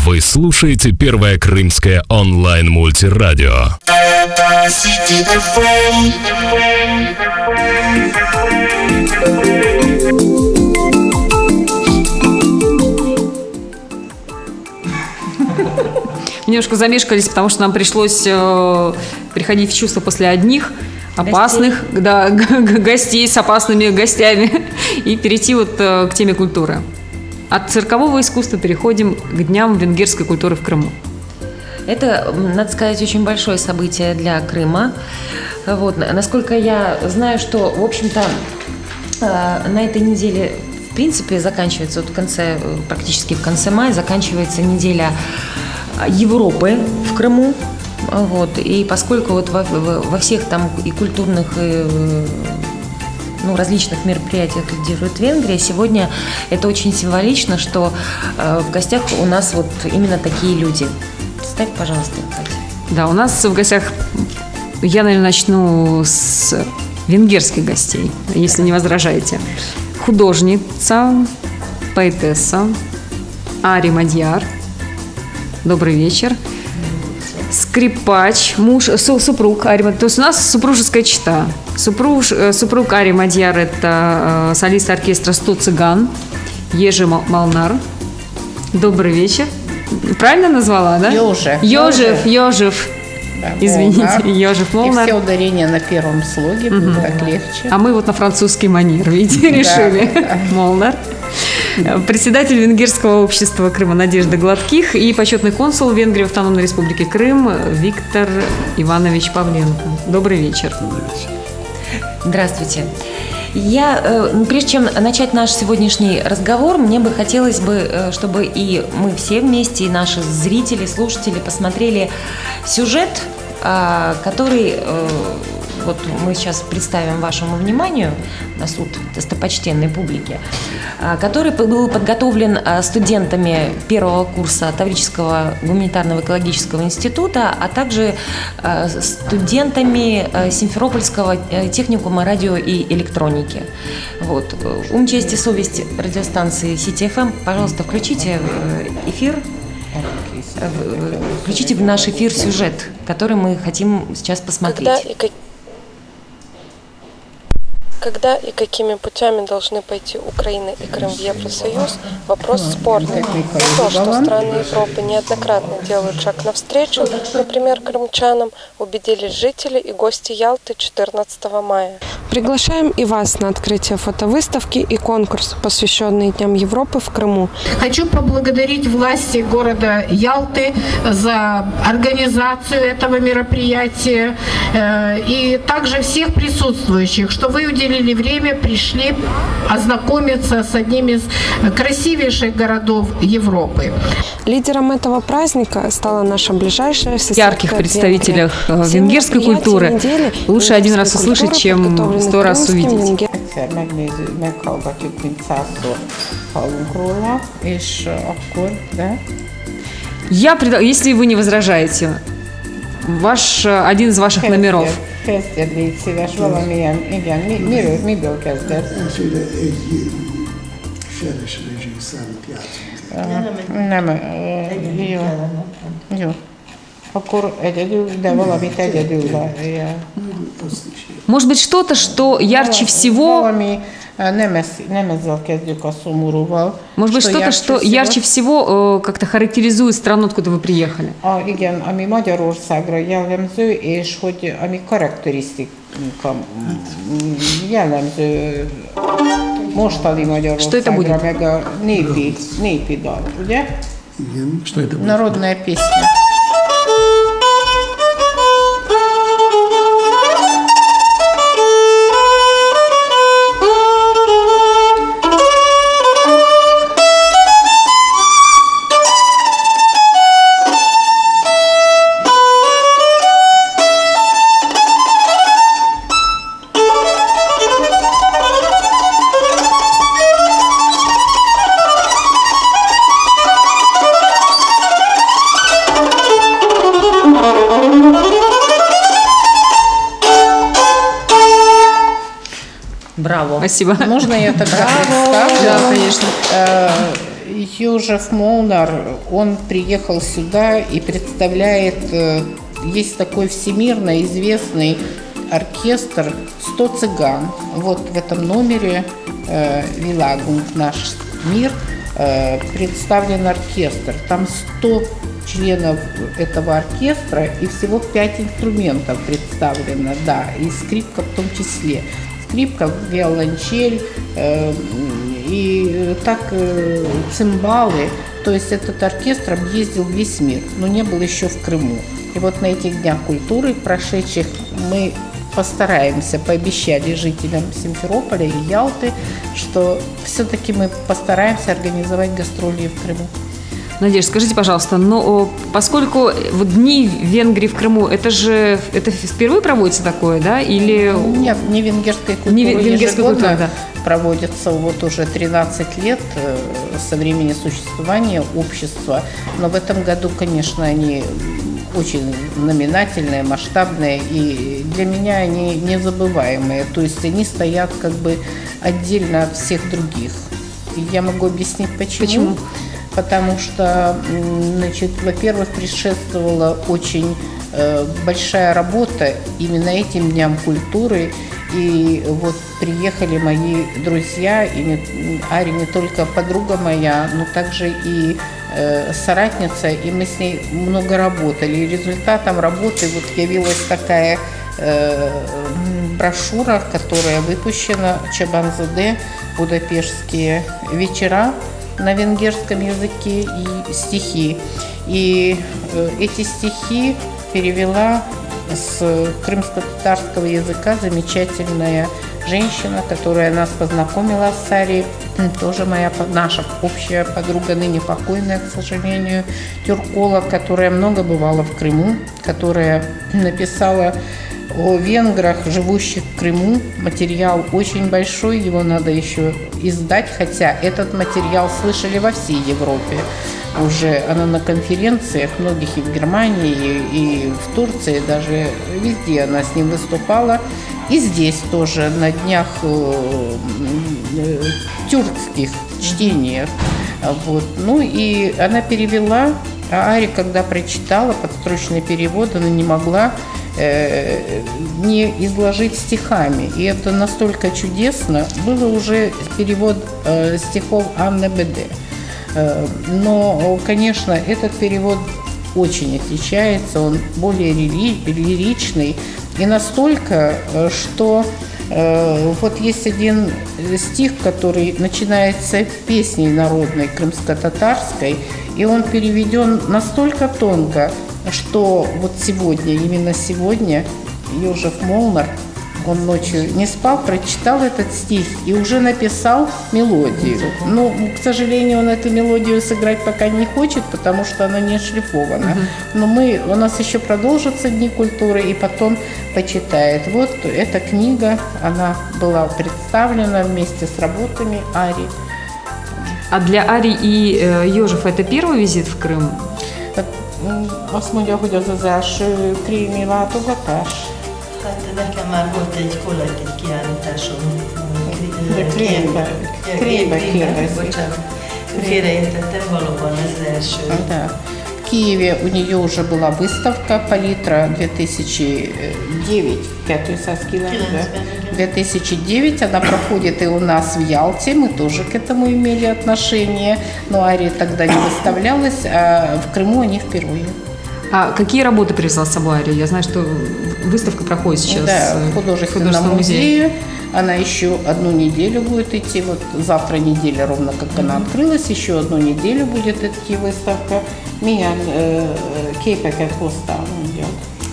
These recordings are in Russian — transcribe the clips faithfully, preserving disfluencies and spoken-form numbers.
Вы слушаете Первое Крымское онлайн-мультирадио. Это Сити эф эм. Немножко замешкались, потому что нам пришлось э, приходить в чувство после одних опасных гостей. Да, гостей с опасными гостями и перейти вот э, к теме культуры. От циркового искусства переходим к дням венгерской культуры в Крыму. Это, надо сказать, очень большое событие для Крыма. Вот. Насколько я знаю, что, в общем-то, э, на этой неделе, в принципе, заканчивается, вот в конце, практически в конце мая, заканчивается неделя Европы в Крыму. Вот. И поскольку вот во, во всех там и культурных, и, ну, различных мероприятиях лидирует Венгрия, сегодня это очень символично, что э, в гостях у нас вот именно такие люди. Ставь, пожалуйста, Катя. Да, у нас в гостях, я, наверное, начну с венгерских гостей, если не возражаете. Художница, поэтесса Ари Мадьяр. Добрый вечер. Скрипач, муж, супруг Ари Мадьяр. То есть у нас супружеская чета. Супруг, супруг Ари Мадьяр – это солист оркестра «сто цыган» Ежи Молнар. Добрый вечер. Правильно назвала, да? Ёжев. Ёжев, Ёжев. Да, извините, Ёжев Молнар. И все ударения на первом слоге, угу. Будет так легче. А мы вот на французский манер, видите, решили. Да, да. Молнар. Председатель Венгерского общества Крыма Надежда Гладких и почетный консул Венгрии в Автономной Республике Крым Виктор Иванович Павленко. Добрый вечер. Здравствуйте. Я, прежде чем начать наш сегодняшний разговор, мне бы хотелось бы, чтобы и мы все вместе, и наши зрители, слушатели посмотрели сюжет, который вот мы сейчас представим вашему вниманию на суд достопочтенной публики, который был подготовлен студентами первого курса Таврического гуманитарного экологического института, а также студентами Симферопольского техникума радио и электроники. Вот. Ум, честь и совесть радиостанции Сити эф эм, пожалуйста, включите эфир. Включите в наш эфир сюжет, который мы хотим сейчас посмотреть. Когда и как... Когда и какими путями должны пойти Украина и Крым в Евросоюз, вопрос спорный. Не то, что страны Европы неоднократно делают шаг навстречу, например, крымчанам, убедились жители и гости Ялты четырнадцатого мая. Приглашаем и вас на открытие фотовыставки и конкурс, посвященный Дням Европы в Крыму. Хочу поблагодарить власти города Ялты за организацию этого мероприятия и также всех присутствующих, что вы уделили время, пришли ознакомиться с одним из красивейших городов Европы. Лидером этого праздника стала наша ближайшая соседка. Ярких представителях венгерской культуры лучше один раз услышать, чем сто раз увидеть. Я, пред... если вы не возражаете, ваш, один из ваших номеров. Kezdjed, légy szíves, valamilyen, igen, mi, miről, miből kezded? Nem, jó, jó. Akkor egyedül, de valamit egyedül. Может быть, что-то, что ярче всего... Может быть, что-то, что ярче всего как-то характеризует страну, откуда вы приехали. Igen, ami Magyarországra jellemző, és hogy ami karakterisztika jellemző mostani Magyarországra, meg a népi, népi dal, ugye? Igen, что это будет? Народная песня. Браво. Спасибо. Можно я тогда представлю? Да, конечно. Йожеф Молнар, он приехал сюда и представляет, есть такой всемирно известный оркестр «сто цыган». Вот в этом номере «Вилагунг. Наш мир» представлен оркестр. Там сто членов этого оркестра и всего пять инструментов представлено, да, и скрипка в том числе. Скрипка, виолончель э, и так э, цимбалы. То есть этот оркестр объездил весь мир, но не был еще в Крыму. И вот на этих днях культуры прошедших мы постараемся, пообещали жителям Симферополя и Ялты, что все-таки мы постараемся организовать гастроли в Крыму. Надежда, скажите, пожалуйста, но поскольку вот дни Венгрии в Крыму, это же это впервые проводится такое, да? Или... Нет, не венгерской культуры. Не венгерской культуры, да. Проводится вот уже тринадцать лет со времени существования общества. Но в этом году, конечно, они очень знаменательные, масштабные, и для меня они незабываемые. То есть они стоят как бы отдельно от всех других. И я могу объяснить, почему. Почему? Потому что, значит, во-первых, предшествовала очень э, большая работа именно этим дням культуры. И вот приехали мои друзья, и не, Ари не только подруга моя, но также и э, соратница, и мы с ней много работали. И результатом работы вот явилась такая э, брошюра, которая выпущена «Чабанзаде. Будапештские вечера» на венгерском языке и стихи. И э, эти стихи перевела с крымско-татарского языка замечательная женщина, которая нас познакомила с Арией, тоже моя, наша общая подруга, ныне покойная, к сожалению, тюрколог, которая много бывала в Крыму, которая написала о венграх, живущих в Крыму. Материал очень большой, его надо еще издать, хотя этот материал слышали во всей Европе. Уже она на конференциях многих и в Германии, и в Турции, даже везде она с ним выступала. И здесь тоже на днях тюркских чтениях. Вот. Ну и она перевела, а Ари, когда прочитала подстрочный перевод, она не могла э, не изложить стихами. И это настолько чудесно. Было уже перевод э, стихов Анны Беде. Но, конечно, этот перевод очень отличается, он более лиричный. И настолько, что э, вот есть один стих, который начинается песней народной, крымско-татарской, и он переведен настолько тонко, что вот сегодня, именно сегодня, Йожеф Молнар, он ночью не спал, прочитал этот стих и уже написал мелодию. Но, к сожалению, он эту мелодию сыграть пока не хочет, потому что она не отшлифована. Но мы, у нас еще продолжатся Дни культуры, и потом почитает. Вот эта книга, она была представлена вместе с работами Ари. А для Ари и э, Йожефа это первый визит в Крым? Azt mondja, hogy az az első krími látogatás. Hát nekem már volt egy kollektív kiállításom. De Krémbe, Krémbe kérdezik. Bocsánat, félreértettem, valóban ez az első. Да. В Киеве у нее уже была выставка «Палитра две тысячи девять», пятую соскила, да? две тысячи девять, она проходит и у нас в Ялте, мы тоже к этому имели отношение, но Ари тогда не выставлялась, а в Крыму они впервые. А какие работы привезла с собой Ари? Я знаю, что выставка проходит сейчас да, в художественном, художественном музее. музее. Она еще одну неделю будет идти. Вот завтра неделя, ровно как она открылась, еще одну неделю будет идти выставка. Milyen képeket hoztál, mondjad?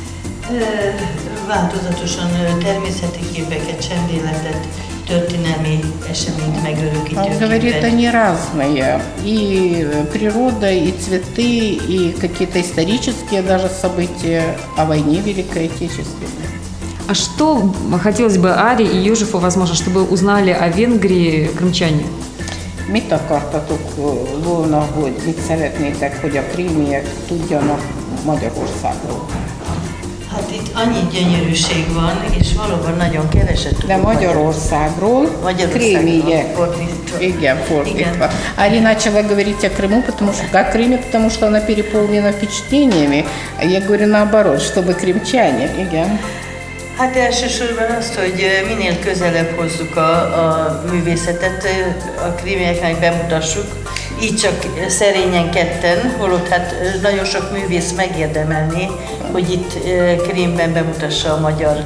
Változatosan természeti képeket, csendéletet, történelmi eseményt megörökítő Он говорит, они разные. И природа, и цветы, и какие-то исторические даже события о войне Великой Отечественной. А что хотелось бы Ари и Йожефу, возможно, чтобы uznали о Венгрии крымчане? Mit akartatok volna, hogy mit szeretnétek, hogy a krímiek tudjanak Magyarországról? Hát itt annyi gyönyörűség van, és valóban nagyon keveset tudunk. De Magyarországról Кремия. Igen, фортитва. Арина начала говорить о Крыму, потому что о Крыме, потому что она переполнена впечатлениями. А я говорю наоборот, чтобы крымчане. Igen. Hát elsősorban azt, hogy minél közelebb hozzuk a, a művészetet, a krímieknek bemutassuk, így csak szerényen ketten, holott hát nagyon sok művész megérdemelné, hogy itt Krímben bemutassa a magyar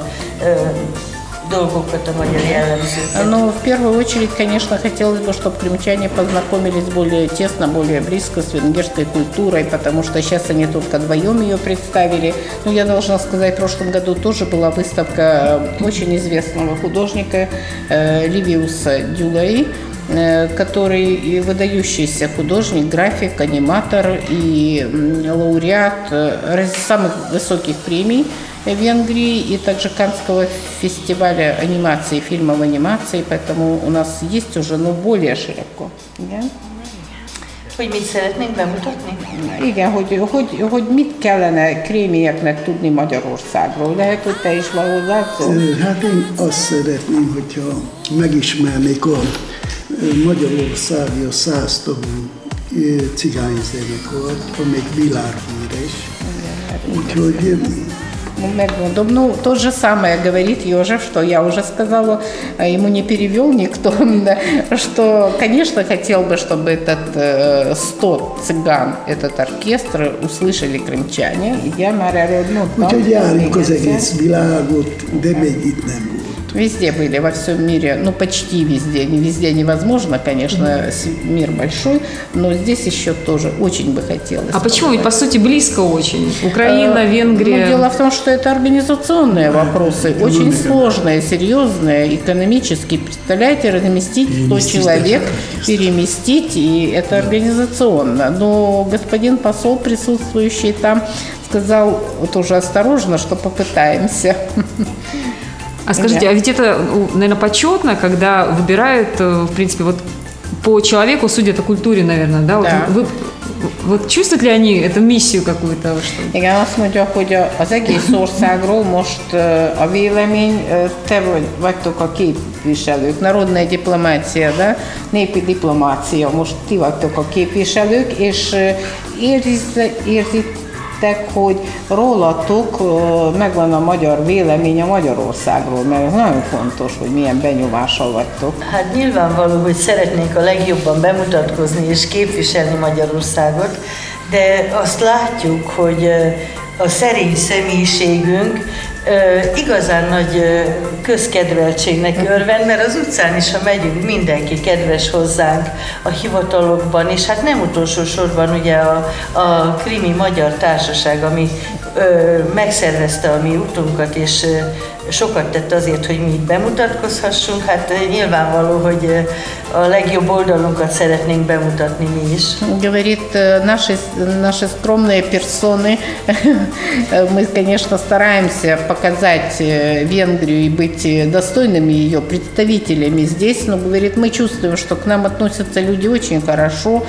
долгота, magyar jellemzőket. Но в первую очередь, конечно, хотелось бы, чтобы крымчане познакомились более тесно, более близко с венгерской культурой, потому что сейчас они только вдвоем ее представили. Но я должна сказать, в прошлом году тоже была выставка очень известного художника Ливиуса Дюлей, который выдающийся художник, график, аниматор и лауреат самых высоких премий в Венгрии и также Каннского фестиваля анимации, фильмов анимации, поэтому у нас есть уже, но более широко. Igen? Hogy mit szeretnénk bemutatni? Igen, hogy, hogy, hogy mit kellene krémieknek tudni Magyarországról. Lehet, hogy te is valahol látszol? Hát én azt szeretném, hogyha megismernék a Magyarországi a száztagú cigányzenekart, amelyik világhíres. Úgyhogy Ну, то же самое говорит Йожев, что я уже сказала, ему не перевел никто, что, конечно, хотел бы, чтобы этот сто цыган, этот оркестр услышали крымчане. Я Úgyhogy járjuk az egész világot, de még itt nem volt. Везде были, во всем мире, ну почти везде, не везде невозможно, конечно, мир большой, но здесь еще тоже очень бы хотелось. А почему? Ведь по сути близко очень. Украина, Венгрия. Ну, дело в том, что это организационные вопросы, очень сложные, серьезные, экономически. Представляете, разместить сто человек, переместить, и это организационно. Но господин посол, присутствующий там, сказал вот уже осторожно, что попытаемся. А скажите, да. А ведь это, наверное, почетно, когда выбирают, в принципе, вот по человеку судят о культуре, наверное, да? Да. Вот, вы, вот чувствуют ли они эту missziu какую-то? Что... Igen, azt mondja, hogy az egész országról most a vélemény, te vagy, vagytok a képviselők, народная дипломатия, да? Népi diplomácia, most ti vagytok a képviselők, és érzitek, hogy rólatok megvan a magyar vélemény a Magyarországról, mert ez nagyon fontos, hogy milyen benyomással vagytok. Hát nyilvánvaló, hogy szeretnénk a legjobban bemutatkozni és képviselni Magyarországot, de azt látjuk, hogy a szerény személyiségünk igazán nagy közkedveltségnek örvend, mert az utcán is, ha megyünk, mindenki kedves hozzánk a hivatalokban, és hát nem utolsó sorban ugye a, a Krimi Magyar Társaság, ami ö, megszervezte a mi utunkat, és ö, sokat tett azért, hogy mi itt bemutatkozhassunk, hát nyilvánvaló, hogy a legjobb oldalunkat szeretnénk bemutatni mi is. Говорит, наши, наши скромные персоны, мы, конечно, стараемся показать Венгрию и быть достойными ее представителями здесь, но, говорит, мы чувствуем, что к нам относятся люди очень хорошо,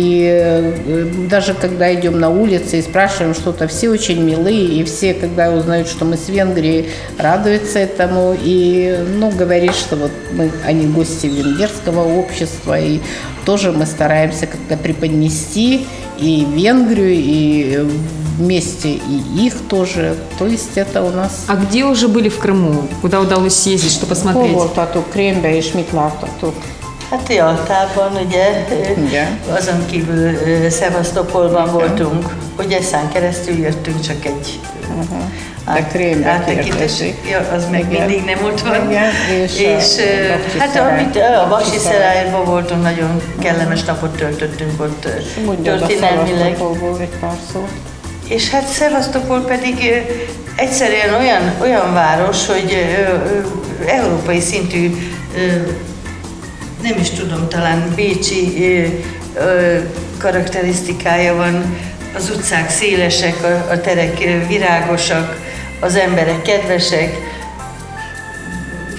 и даже когда идем на улице и спрашиваем что-то, все очень милые, и все, когда узнают, что мы с Венгрии, радуются этому, и, ну, говорит, что вот мы, они гости венгерского общества, и тоже мы стараемся как-то преподнести и Венгрию, и вместе и их тоже. То есть это у нас... А где уже были в Крыму? Куда удалось съездить, что посмотреть? Voltatok Krémbe, és mit láttatok? Hát Jaltában, ugye, Igen. Azon kívül Szevasztopolban voltunk, hogy Eszán keresztül jöttünk, csak egy uh-huh. át, áttekintés, ja, az meg igen. mindig nem ott van. Igen, és, és a, hát amit a Basiszerájban voltunk, nagyon kellemes napot töltöttünk ott történelmileg. És hát Szevasztopol pedig egyszerűen olyan, olyan város, hogy európai szintű, nem is tudom, talán bécsi karakterisztikája van, az utcák szélesek, a, a terek virágosak, az emberek kedvesek,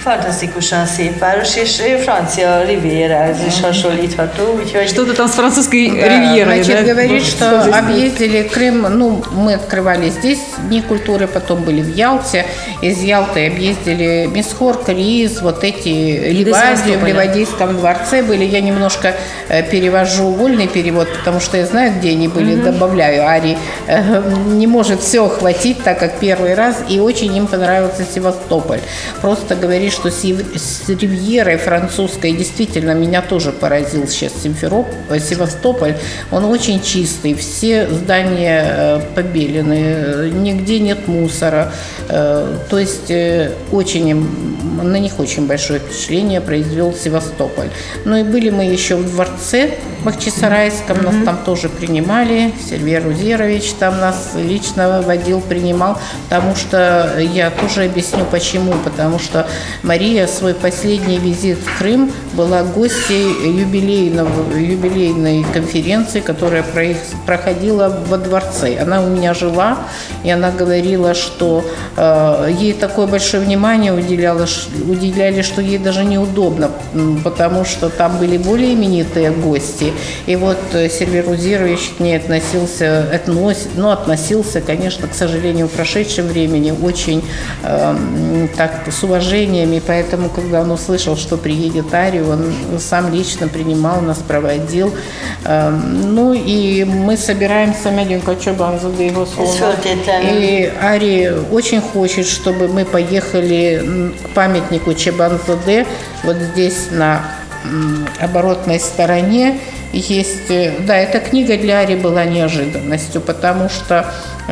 fantasztikusan szép város, és francia Riviérához is hasonlítható, úgyhogy... Что-то там с французской Да, ривьерой, значит, да? говорит, что объездили Крым, ну, мы открывали здесь Дни культуры, потом были в Ялте, из Ялты объездили Мисхор, Криз, вот эти Ливадию, в Ливадийском дворце были. Я немножко э, перевожу вольный перевод, потому что я знаю, где они были, mm-hmm. добавляю. Ари э, не может все охватить, так как первый раз, и очень им понравился Севастополь. Просто говорит, что с, с ривьерой французской действительно меня тоже поразил сейчас Симферополь, Севастополь. Он очень чистый, все здания э, побелены, нигде нет мусора. Э, то есть э, очень, на них очень большое впечатление произвел Севастополь. Ну и были мы еще в дворце Бахчисарайском, mm-hmm. нас там тоже принимали. Сергей Рузерович там нас лично водил, принимал, потому что я тоже объясню почему. Потому что Мария свой последний визит в Крым была гостьей юбилейного, юбилейной конференции, которая проходила во дворце. Она у меня жила, и она говорила, что э, ей такое большое внимание уделяло, уделяли, что ей даже неудобно, потому что там были более именитые гости. И вот Сергей Рузерович к ней относился, относ, ну, относился, конечно, к сожалению, в прошедшем времени очень э, так, с уважением. И поэтому, когда он услышал, что приедет Ари, он сам лично принимал нас, проводил. Э, ну и мы собираемся, Мединка Чобанзаде его слова. И Ари очень хочет, чтобы мы поехали к памятнику Чебанзаде, вот здесь на оборотной стороне. Есть, да, эта книга для Ари была неожиданностью, потому что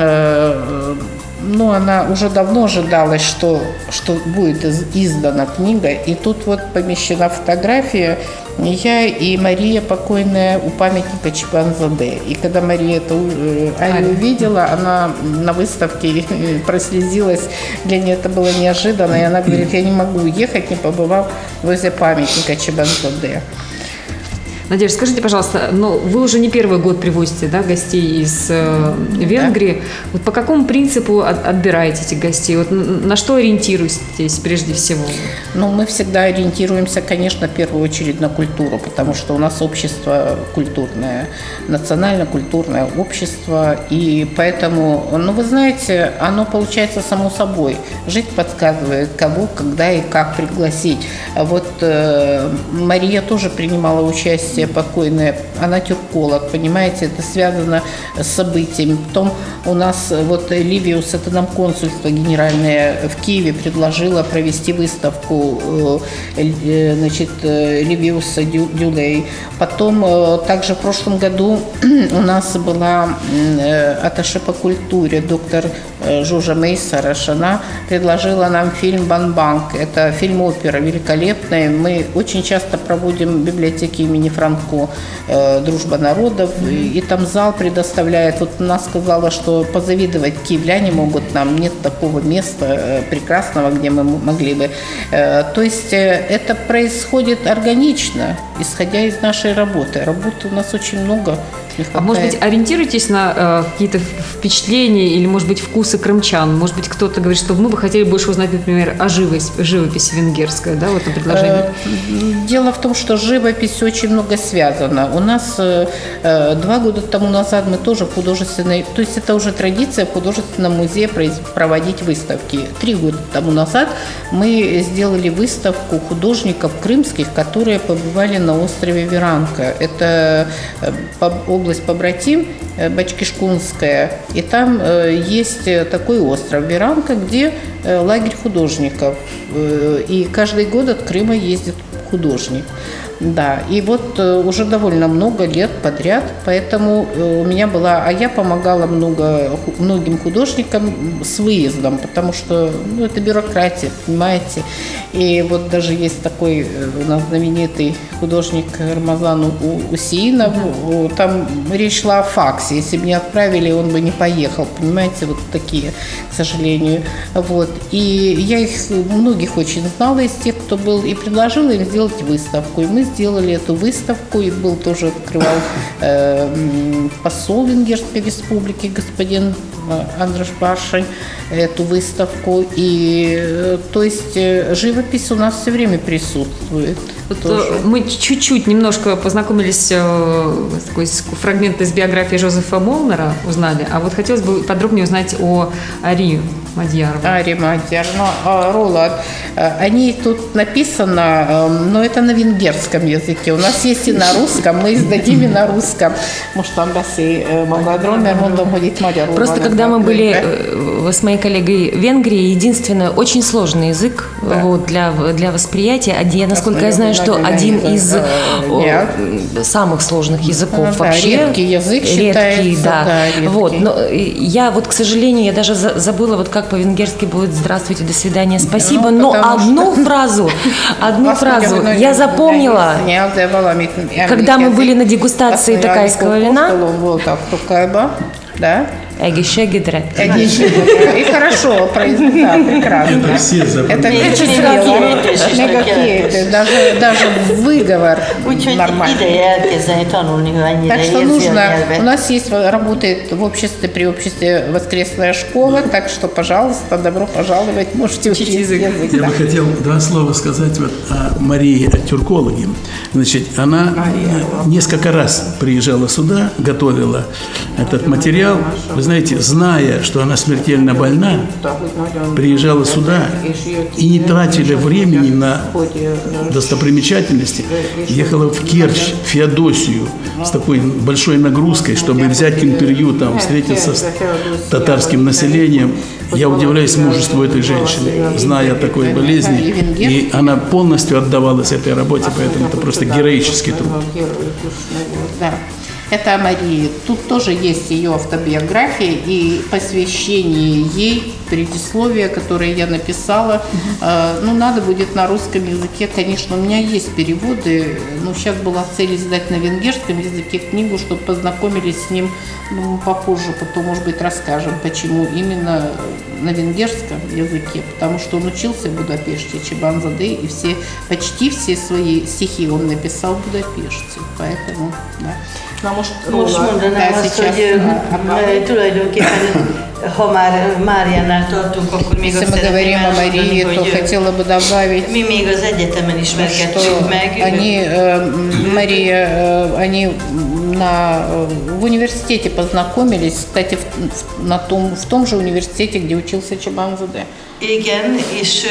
э, ну, она уже давно ожидалась, что, что будет издана книга, и тут вот помещена фотография я и Мария покойная у памятника Чебанзаде. И когда Мария это Ари увидела, она на выставке прослезилась, для нее это было неожиданно, и она говорит, я не могу уехать, не побывав возле памятника Чебанзаде. Надежда, скажите, пожалуйста, но вы уже не первый год привозите, да, гостей из э, Венгрии. Да. Вот по какому принципу от, отбираете этих гостей? Вот на что ориентируетесь прежде всего? Ну, мы всегда ориентируемся, конечно, в первую очередь на культуру, потому что у нас общество культурное, национально-культурное общество, и поэтому, ну, вы знаете, оно получается само собой. Жизнь подсказывает, кого, когда и как пригласить. Вот э, Мария тоже принимала участие, покойная, она тюрколог, понимаете, это связано с событиями. Потом у нас вот Ливиус, это нам консульство генеральное в Киеве предложило провести выставку, значит, Ливиуса Дюлей. Потом также в прошлом году у нас была атташе по культуре доктор Жужа Мейсараш, она предложила нам фильм «Банбанк». Это фильм-опера великолепная. Мы очень часто проводим в библиотеке имени Франко «Дружба народов», и, и там зал предоставляет. Вот она сказала, что позавидовать киевляне могут нам, нет такого места прекрасного, где мы могли бы. То есть это происходит органично, исходя из нашей работы. Работы у нас очень много. А может быть, ориентируйтесь на э, какие-то впечатления или, может быть, вкусы крымчан? Может быть, кто-то говорит, что мы бы хотели больше узнать, например, о живописи, живописи венгерской, да, вот это предложение? Дело в том, что живопись очень много связана. У нас э, два года тому назад мы тоже в художественной, то есть это уже традиция в художественном музее проводить выставки. Три года тому назад мы сделали выставку художников крымских, которые побывали на острове Веранка. Это область побратим Бачкишкунская, и там э, есть такой остров Веранка, где э, лагерь художников, э, и каждый год от Крыма ездит художник. Да, и вот э, уже довольно много лет подряд, поэтому э, у меня была, а я помогала много, многим художникам с выездом, потому что, ну, это бюрократия, понимаете. И вот даже есть такой у нас знаменитый художник Рамазан Усеинов, mm-hmm. там речь шла о факсе, если бы не отправили, он бы не поехал, понимаете, вот такие, к сожалению. Вот. И я их, многих очень знала из тех, кто был, и предложила им сделать выставку, и мы сделали эту выставку, и был тоже открывал э, посол Венгерской республики, господин Андраш Башин, эту выставку. И, то есть, живопись у нас все время присутствует. Вот мы чуть-чуть немножко познакомились с такой фрагментом из биографии Жозефа Молнера, узнали, а вот хотелось бы подробнее узнать о Ари Мадьяровой. Ари Мадьяровна, Роланд. О ней тут написано, но это на венгерском языке. У нас есть и на русском, мы издадим и на русском. Может, там баси Молодромер, он будет Мадьярова. Просто когда мы были с моей коллегой в Венгрии, единственное, очень сложный язык, да, вот, для, для восприятия. Я, насколько я знаю, что один из о, самых сложных языков, ну, вообще. Да, редкий язык редкий, считается. Да. Да, редкий. Вот, но я вот, к сожалению, я даже забыла, вот как по-веннгерски будет «здравствуйте», «до свидания», «спасибо», ну, но одну что... фразу, одну фразу я запомнила, когда мы были на дегустации токайского вина. Да? Эгишегидре. И хорошо произнесла, прекрасно. Это все запомнили. Это мегакеты, даже, даже выговор нормальный. Так что нужно, у нас есть, работает в обществе, при обществе воскресная школа, так что, пожалуйста, добро пожаловать, можете учить язык. Я бы хотел два слова сказать вот о Марии, тюркологе. Значит, она несколько раз приезжала сюда, готовила этот материал. Вы знаете, зная, что она смертельно больна, приезжала сюда и не тратили времени на достопримечательности. Ехала в Керчь, в Феодосию с такой большой нагрузкой, чтобы взять интервью, там, встретиться с татарским населением. Я удивляюсь мужеству этой женщины, зная о такой болезни. И она полностью отдавалась этой работе, поэтому это просто героический труд. Это о Марии. Тут тоже есть ее автобиография и посвящение ей, предисловие, которое я написала. Uh-huh. Ну, надо будет на русском языке, конечно, у меня есть переводы, но сейчас была цель издать на венгерском языке книгу, чтобы познакомились с ним, ну, попозже, потом, может быть, расскажем, почему именно на венгерском языке, потому что он учился в Будапеште, Чебанзаде, и все, почти все свои стихи он написал в Будапеште, поэтому, да. Na most, most mondanám azt, hogy tulajdonképpen, ha már Máriánál tartunk, akkor még azt szeretném elmondani, hogy mi még az egyetemen ismerkedtünk meg. Они, Мария, они на, в университете познакомились, кстати, в, на том, в том же университете, где учился Чебанзаде. Igen, és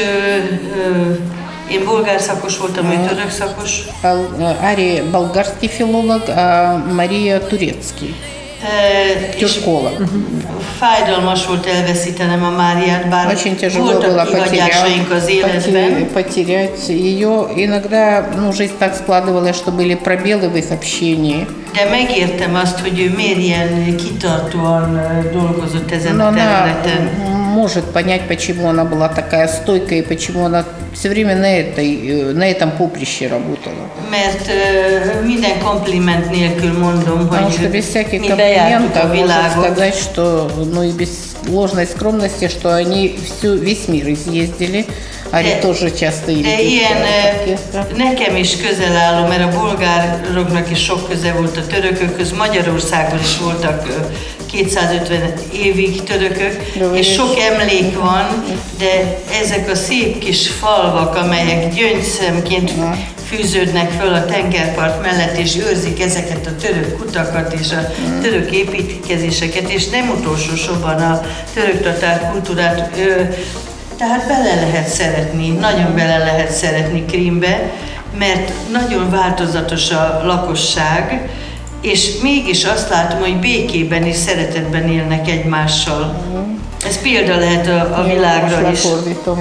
én bolgár szakos voltam, ő török szakos. Ари болгарский филолог, а Мария турецкий. Тюрколог. Fájdalmas volt elveszítenem a Máriát, bár voltak kihagyásaink az életben. Потерять ее. Иногда, ну, жизнь так складывалась, что были пробелы в их общении. De megértem azt, hogy ő miért ilyen kitartóan dolgozott ezen a területen. Может понять, почему она была такая стойкая и почему она все время на, этой, на этом поприще работала. Mert uh, minden kompliment nélkül mondom, Потому что без всяких комплиментов можно сказать, что, ну и без ложной скромности, что они всю, весь мир изъездили. Ари тоже часто ездили. De ilyen nekem is közel álló, mert a bolgároknak is sok köze volt a törökökhöz, Magyarországon is voltak kétszázötven évig törökök, és sok emlék van, de ezek a szép kis falvak, amelyek gyöngyszemként fűződnek föl a tengerpart mellett, és őrzik ezeket a török kutakat és a török építkezéseket, és nem utolsó sorban a török-tatár kultúrát. Tehát bele lehet szeretni, nagyon bele lehet szeretni Krímbe, mert nagyon változatos a lakosság, és mégis azt látom, hogy békében és szeretetben élnek egymással. Ez példa lehet a, a világra is.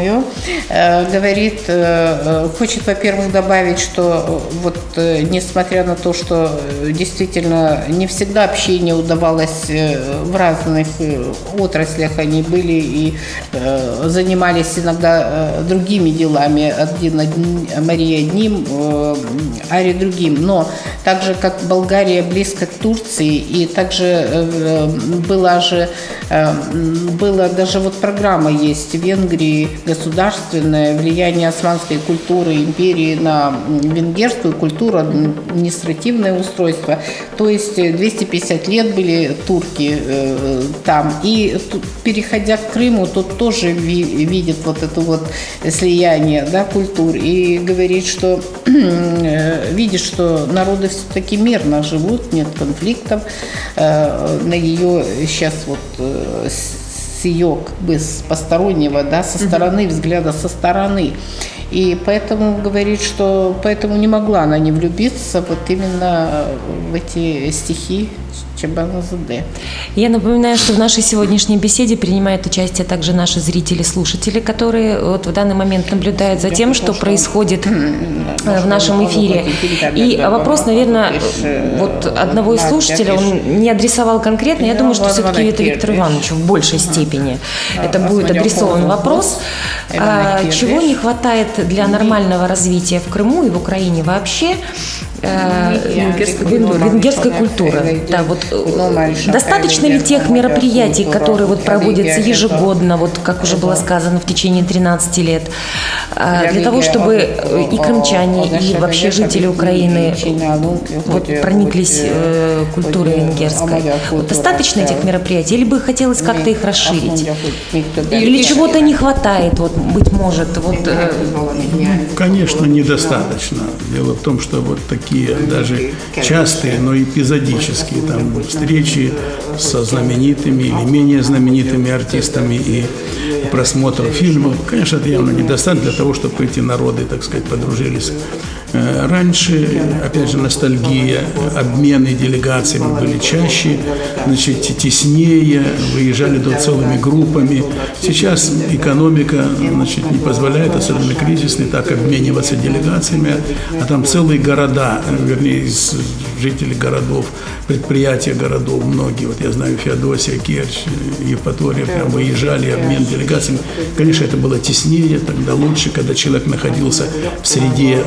Говорит, хочет, во-первых, добавить, что вот несмотря на то, что действительно не всегда общение удавалось в разных отраслях, они были и занимались иногда другими делами, один, Мария одним, Ари другим, но так же, как Болгария близко к Турции, и также была же Было даже вот программа есть в Венгрии государственное влияние османской культуры империи на венгерскую культуру, административное устройство. То есть двести пятьдесят лет были турки э, там. И тут, переходя к Крыму, тут тоже ви, видит вот это вот слияние, да, культур и говорит, что э, видит, что народы все-таки мирно живут, нет конфликтов. Э, на ее сейчас вот э, с ее как бы с постороннего, да, со стороны, mm-hmm. взгляда со стороны. И поэтому говорит, что поэтому не могла она не влюбиться вот именно в эти стихи Чебаназаде. Я напоминаю, что в нашей сегодняшней беседе принимают участие также наши зрители-слушатели, которые вот в данный момент наблюдают за тем, что происходит в нашем эфире. И вопрос, наверное, вот одного из слушателей, он не адресовал конкретно, я думаю, что все-таки это Виктору Ивановичу в большей степени это будет адресован вопрос. Чего не хватает для нормального развития в Крыму и в Украине вообще? Венгерской культуры. Да, вот, достаточно ли тех мероприятий, которые вот проводятся ежегодно, вот как уже было сказано, в течение тринадцати лет, для того, чтобы и крымчане, и вообще жители Украины вот, прониклись э, культурой венгерской? Вот, достаточно этих мероприятий? Или бы хотелось как-то их расширить? Или чего-то не хватает, вот, быть может? Вот, э... Конечно, недостаточно. Дело в том, что вот такие даже частые, но эпизодические там встречи со знаменитыми или менее знаменитыми артистами и просмотр фильмов, конечно, это явно недостаточно для того, чтобы эти народы, так сказать, подружились. Раньше, опять же, ностальгия, обмены делегациями были чаще, значит, теснее, выезжали до целыми группами. Сейчас экономика, значит, не позволяет, особенно кризисный, так обмениваться делегациями, а там целые города, вернее, жители городов, предприятия городов, многие, вот я знаю, Феодосия, Керчь, Евпатория, прям выезжали, обмен делегациями. Конечно, это было теснее, тогда лучше, когда человек находился в среде,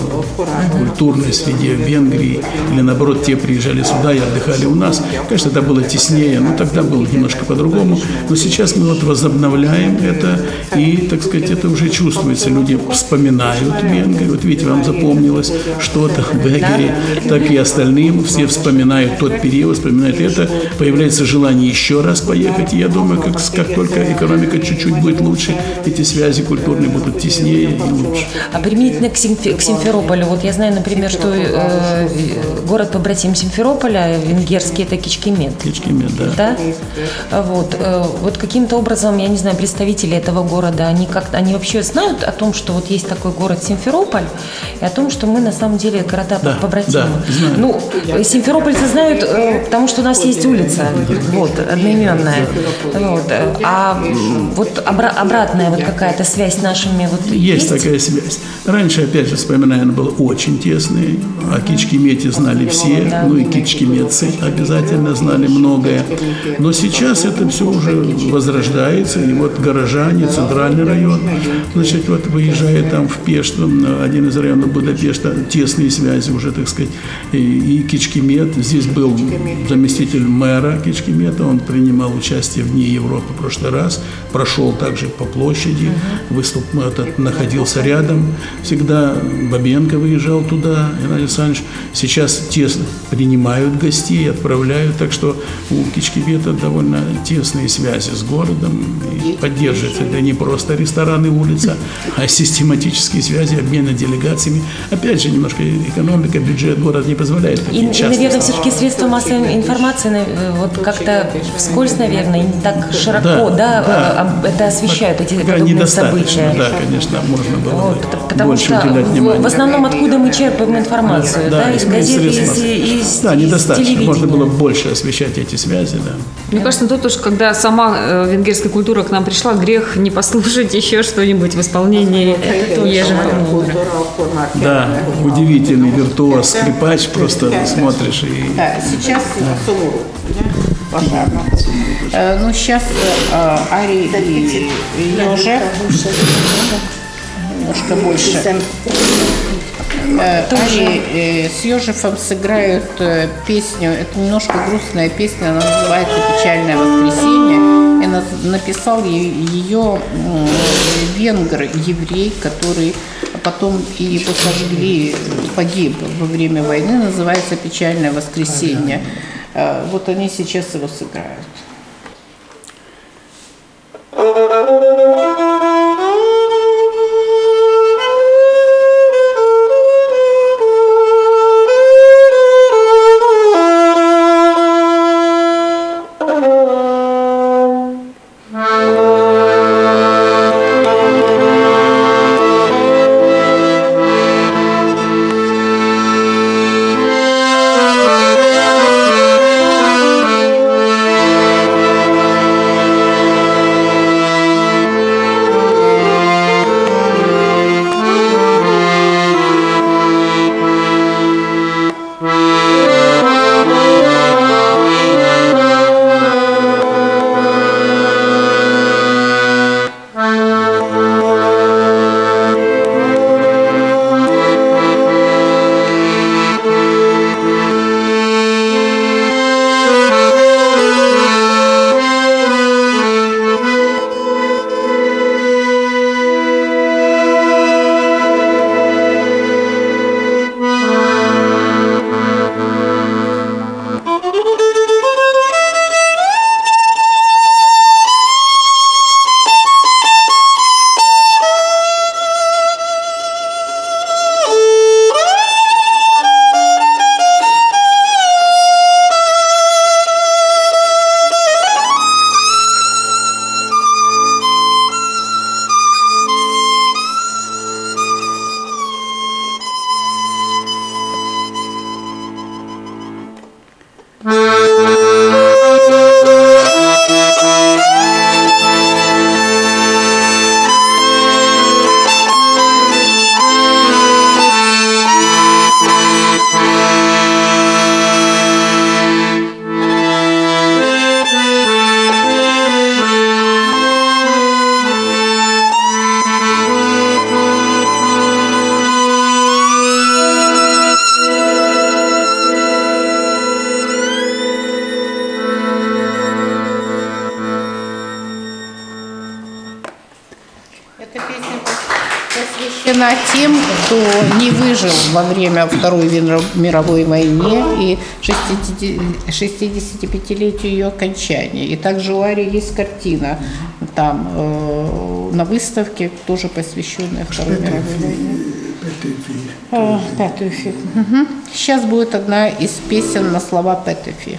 культурной среде в Венгрии, или наоборот, те приезжали сюда и отдыхали у нас. Конечно, это было теснее, но тогда было немножко по-другому. Но сейчас мы вот возобновляем это, и, так сказать, это уже чувствуется. Люди вспоминают Венгрию. Вот видите, вам запомнилось что-то в Венгрии, так и остальным. Все вспоминают тот период, вспоминают это. Появляется желание еще раз поехать. И я думаю, как, как только экономика чуть-чуть будет лучше, эти связи культурные будут теснее и лучше. А применительно к Симферополю, вот я знаю, например, что э, город-побратим Симферополя, венгерский, это Кичкимет. Кичкимет, да. Да? Вот, э, вот каким-то образом, я не знаю, представители этого города, они как они вообще знают о том, что вот есть такой город Симферополь, и о том, что мы на самом деле города-побратимы. Да, да, знаю. Ну, симферопольцы знают, э, потому что у нас есть улица, вот, одноименная. Вот, а вот обра- обратная вот какая-то связь с нашими вот есть? Есть такая связь. Раньше, опять же, вспоминаю, она была очень тесной. О Кичкимете знали все, ну и кичкиметцы обязательно знали многое. Но сейчас это все уже возрождается, и вот горожане, центральный район, значит, вот выезжая там в Пешт, один из районов Будапешта, тесные связи уже, так сказать, и, и Кичкимет. Здесь был заместитель мэра Кичкимета, он принимал участие в Дне Европы в прошлый раз, прошел также по площади, выступ этот находился рядом, всегда Бабенко выезжал туда, Геннадий Александрович. Сейчас тесно принимают гостей, отправляют, так что у Кичкимета довольно тесные связи с городом и поддерживается. Это не просто рестораны, улица, а систематические связи, обмены делегациями. Опять же, немножко экономика, бюджет города не позволяет. И, и наверное, все-таки средства массовой информации вот как-то вскользь, наверное, не так широко, да, да, да. это освещают, эти подобные события. Да, конечно, можно было вот, потому что в, в основном откуда мы черпаем информацию, да, да, да из газет, из, из, да, из недостаточно. телевидения. Можно было больше освещать эти связи, да. Мне кажется, тут уж, когда сама венгерская культура к нам пришла, грех не послушать еще что-нибудь в исполнении Ежи Махмуда. Да, удивительный виртуоз, скрипач, просто смотришь и... Да, сейчас Сумуру. Ну, сейчас Ари и Ежи немножко больше. Ари с Йожефом сыграют песню, это немножко грустная песня, она называется «Печальное воскресенье», и написал ее венгр, еврей, который потом и его сожгли, погиб во время войны, называется «Печальное воскресенье». Вот они сейчас его сыграют. Тем, кто не выжил во время Второй мировой войны и шестидесятипятилетию ее окончания. И также у Ари есть картина там э, на выставке, тоже посвященная Второй мировой войне. Петефи. Угу. Сейчас будет одна из песен на слова Петефи.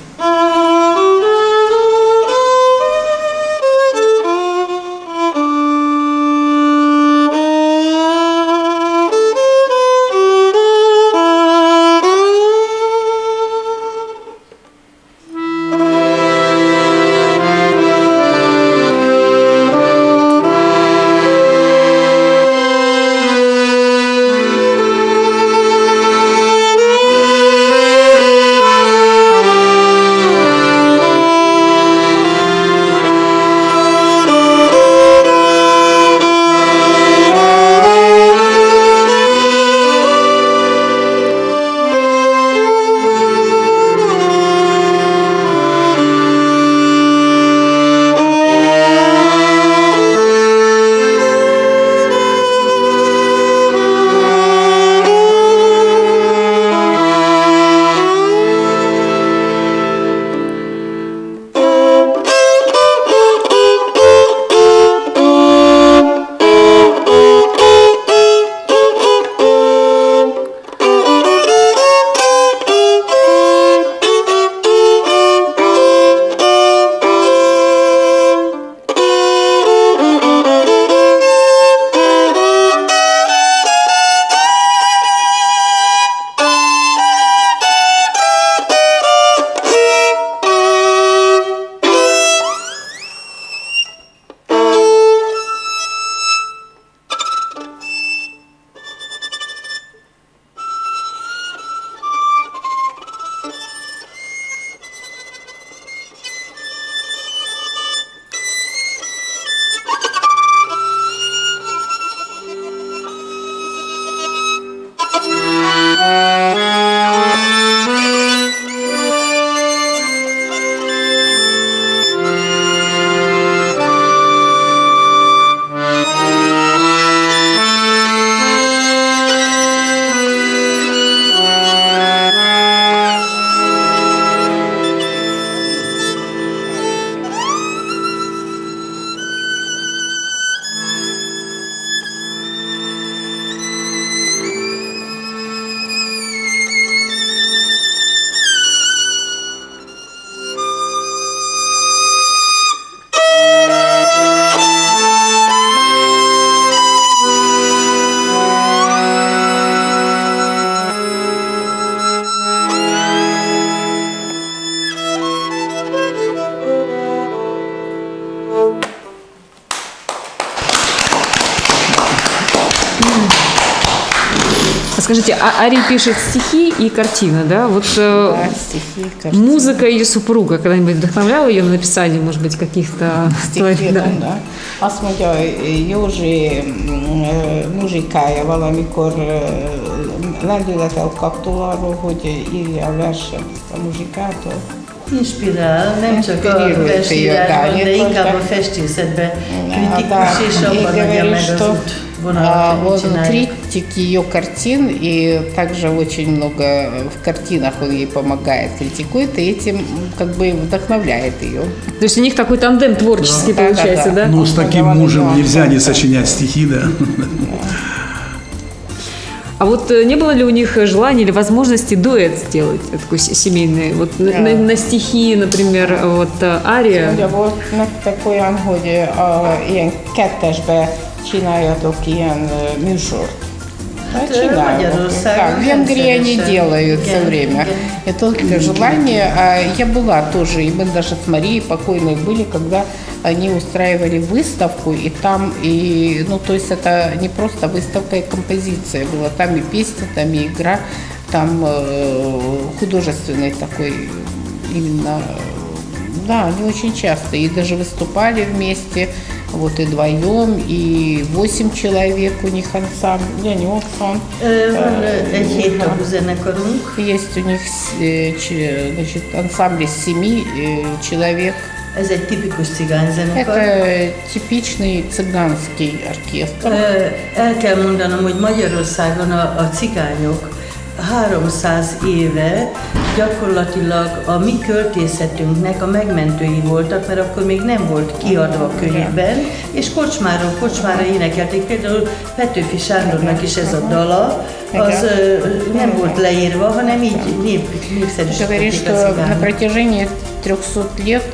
Скажите, а Ари пишет стихи и картины, да? Вот да, стихи, картины. Музыка ее супруга когда-нибудь вдохновляла ее на написание, может быть, каких-то стихи? Да. Да. Azt mondja, Józsi muzsikája valamikor lendületet kaptól arról, hogy írja a verset a muzsikától. Inspirál, nem csak a versírásban, de inkább a festészetben kritikus, és abban adja meg az útvonalat, он критик ее картин, и также очень много в картинах он ей помогает, критикует, и этим как бы вдохновляет ее. То есть у них такой тандем творческий да, получается, да? да? да? Ну, с таким мужем нельзя не сочинять стихи, да. А вот не было ли у них желания или возможности дуэт сделать такой семейный? Вот yeah. на, на стихи, например, вот Ария. Ugye volt nektek olyan, hogy a, ilyen kettesbe csináljatok ilyen műsort? Да, в Венгрии они делают все время. И только желание. А я была тоже, и мы даже с Марией покойной были, когда они устраивали выставку, и там, и, ну, то есть это не просто выставка и композиция была, там и песня, там и игра, там э, художественный такой именно, да, они очень часто, и даже выступали вместе, вот и вдвоем, и восемь человек у них ансамбль, я не ансамбль. Есть у них, значит, ансамбль из семи человек. Ez egy tipikus cigányzenekar. Это типичный цыганский оркестр. El kell mondanom, hogy Magyarországon a, a cigányok háromszáz éve gyakorlatilag a mi költészetünknek a megmentői voltak, mert akkor még nem volt kiadva könyvben, és kocsmáról kocsmára énekelték. Például Petőfi Sándornak is ez a dala, az nem volt leírva, hanem így nép, népszerűsítették a cigányok. На протяжении трехсот лет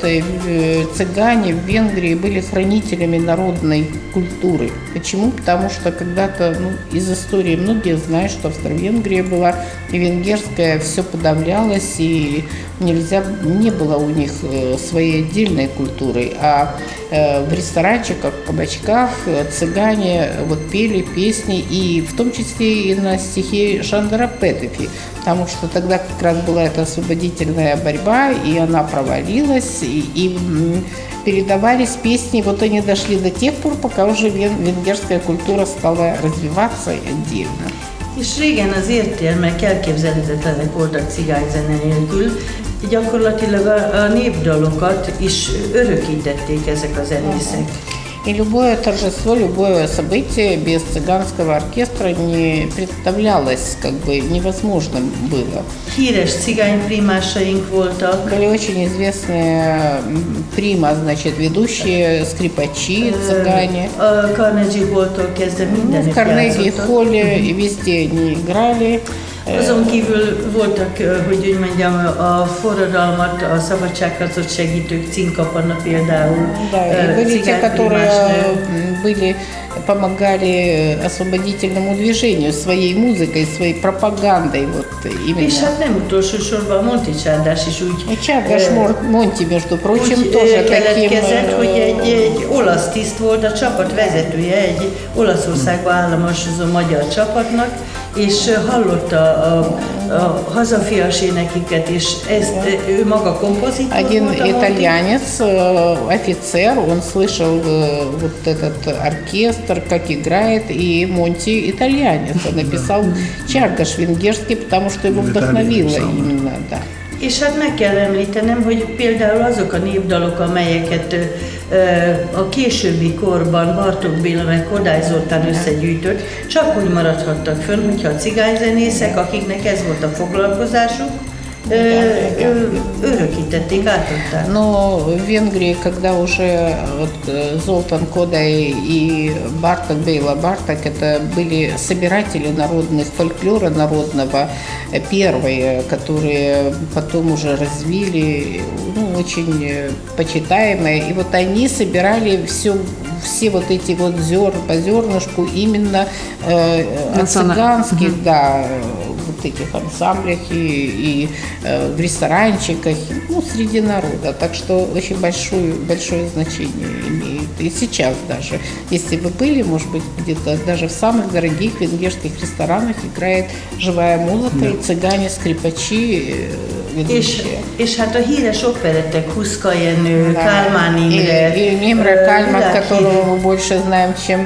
цыгане в Венгрии были хранителями народной культуры. Почему? Потому что когда-то, ну, из истории многие знают, что Австро-Венгрия была и венгерская, все подавлялось, и нельзя, не было у них своей отдельной культуры. А в ресторанчиках, в кабачках цыгане вот пели песни, и в том числе и на стихи Шандора Петефи, потому что тогда как раз была эта освободительная борьба, и она провалилась, и, и передавались песни, вот они дошли до тех пор, пока уже венгерская культура stала развиваться отдельно. És régen az értelmek elképzelhetetlenek voltak cigányzene nélkül, gyakorlatilag a, a népdalokat is örökítették ezek a zenészek. И любое торжество, любое событие без цыганского оркестра не представлялось, как бы невозможным было. Híres cigányprímásaink voltak. Были очень известные прима, значит, ведущие скрипачи, цыгане. A Carnegie Hall-tól kezdve mindenütt В Карнеги-холле и везде они играли. Azon kívül voltak, hogy úgy mondjam, a forradalmat, a szabadságharcot segítők, Cinkapanna például. Да, и были те, которые были, помогали освободительному движению своей музыкой, своей пропагандой. Вот именно. És hát nem utolsó sorban Monti Csárdás is úgy... И Чардаш Монти, между прочим, тоже таким... hogy egy, egy olasz tiszt volt, a csapat vezetője, egy Olaszországba államosozó magyar csapatnak, és hallotta a, a hazafias éneküket, és ezt ő maga kompozitor Один volt. итальянец, офицер, он слышал вот этот оркестр, как играет, и Монти итальянец. Он написал Чардаш венгерский, потому что его вдохновило именно, да. És hát meg kell említenem, hogy például azok a népdalok, amelyeket a későbbi korban Bartók Béla meg Kodály Zoltán összegyűjtött, csak úgy maradhattak fönn, hogyha a cigányzenészek, akiknek ez volt a foglalkozásuk, örökítették, átadták. Но в Венгрии, когда уже вот Золтан Кодай и Барток Бейла Барток, это были собиратели народных фольклора народного, первые, которые потом уже развили, ну, очень почитаемые. И вот они собирали все, все вот эти вот зер, по зернышку именно э, от цыганских, угу. да, вот этих ансамблях и, и э, в ресторанчиках, ну, среди народа. Так что очень большое, большое значение имеет. И сейчас даже, если вы были, может быть, где-то даже в самых дорогих венгерских ресторанах играет живая музыка, да. и цыгане, скрипачи, és, és hát a híres operettek, Huszka Jenő, да. Kálmán Imre, и, и Имре Кальман, которого мы больше знаем, чем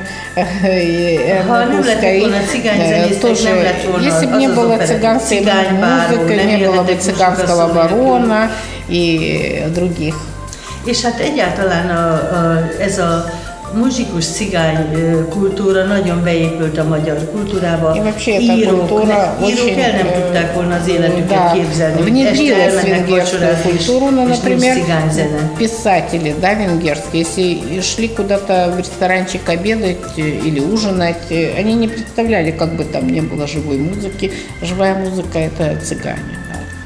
Huszka, тоже, если бы не было цыганской музыки, не было бы цыганского барона и других. És hát egyáltalán a, a, ez a muzsikus cigány kultúra nagyon beépült a magyar kultúrába. Írók, írók el nem tudták volna az életüket képzelni. Este elmennek vacsorázni, és, és nincs cigányzene. Писатели, да, венгерские, если шли куда-то в ресторанчик обедать или ужинать, они не представляли, как бы там не было живой музыки. Живая музыка – это цыгане.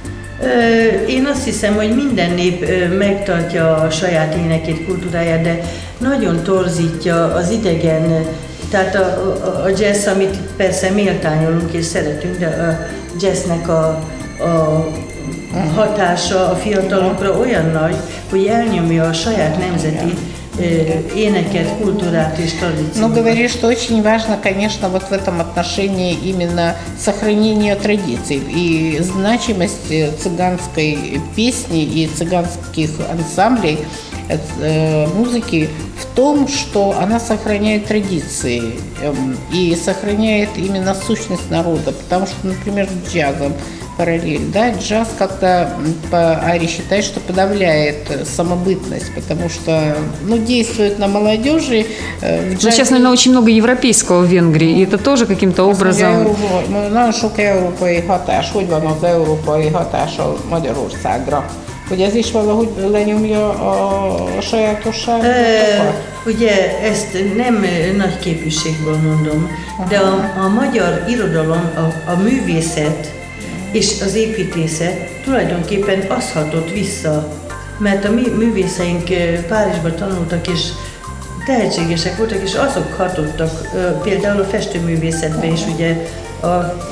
Én azt hiszem, hogy minden nép megtartja a saját énekét, kultúráját, de nagyon torzítja az idegen, tehát a, a, a jazz, amit persze méltányolunk és szeretünk, de a jazznek a, a hatása a fiatalokra olyan nagy, hogy elnyomja a saját nemzeti éneket, культурát и традиции. Ну, говоришь, что очень важно, конечно, вот в этом отношении именно сохранение традиций и значимость цыганской песни и цыганских ансамблей э, музыки в том, что она сохраняет традиции э, и сохраняет именно сущность народа, потому что, например, с джазом параллель, да, джаз как-то Ари считает, что подавляет самобытность, потому что, ну, действует на молодежи. В джазе... Сейчас, наверное, очень много европейского в Венгрии, и это тоже каким-то образом... Nagyon sok európai hatás, hogy van az európai hatás a Magyarországra? Hogy ez is valahogy lenyomja a sajátosságokat? Ugye ezt nem nagy képűségből mondom, de a, a magyar irodalom, a, a művészet és az építészet tulajdonképpen az hatott vissza, mert a mi művészeink Párizsban tanultak, és tehetségesek voltak, és azok hatottak, például a festőművészetben is, ugye, a,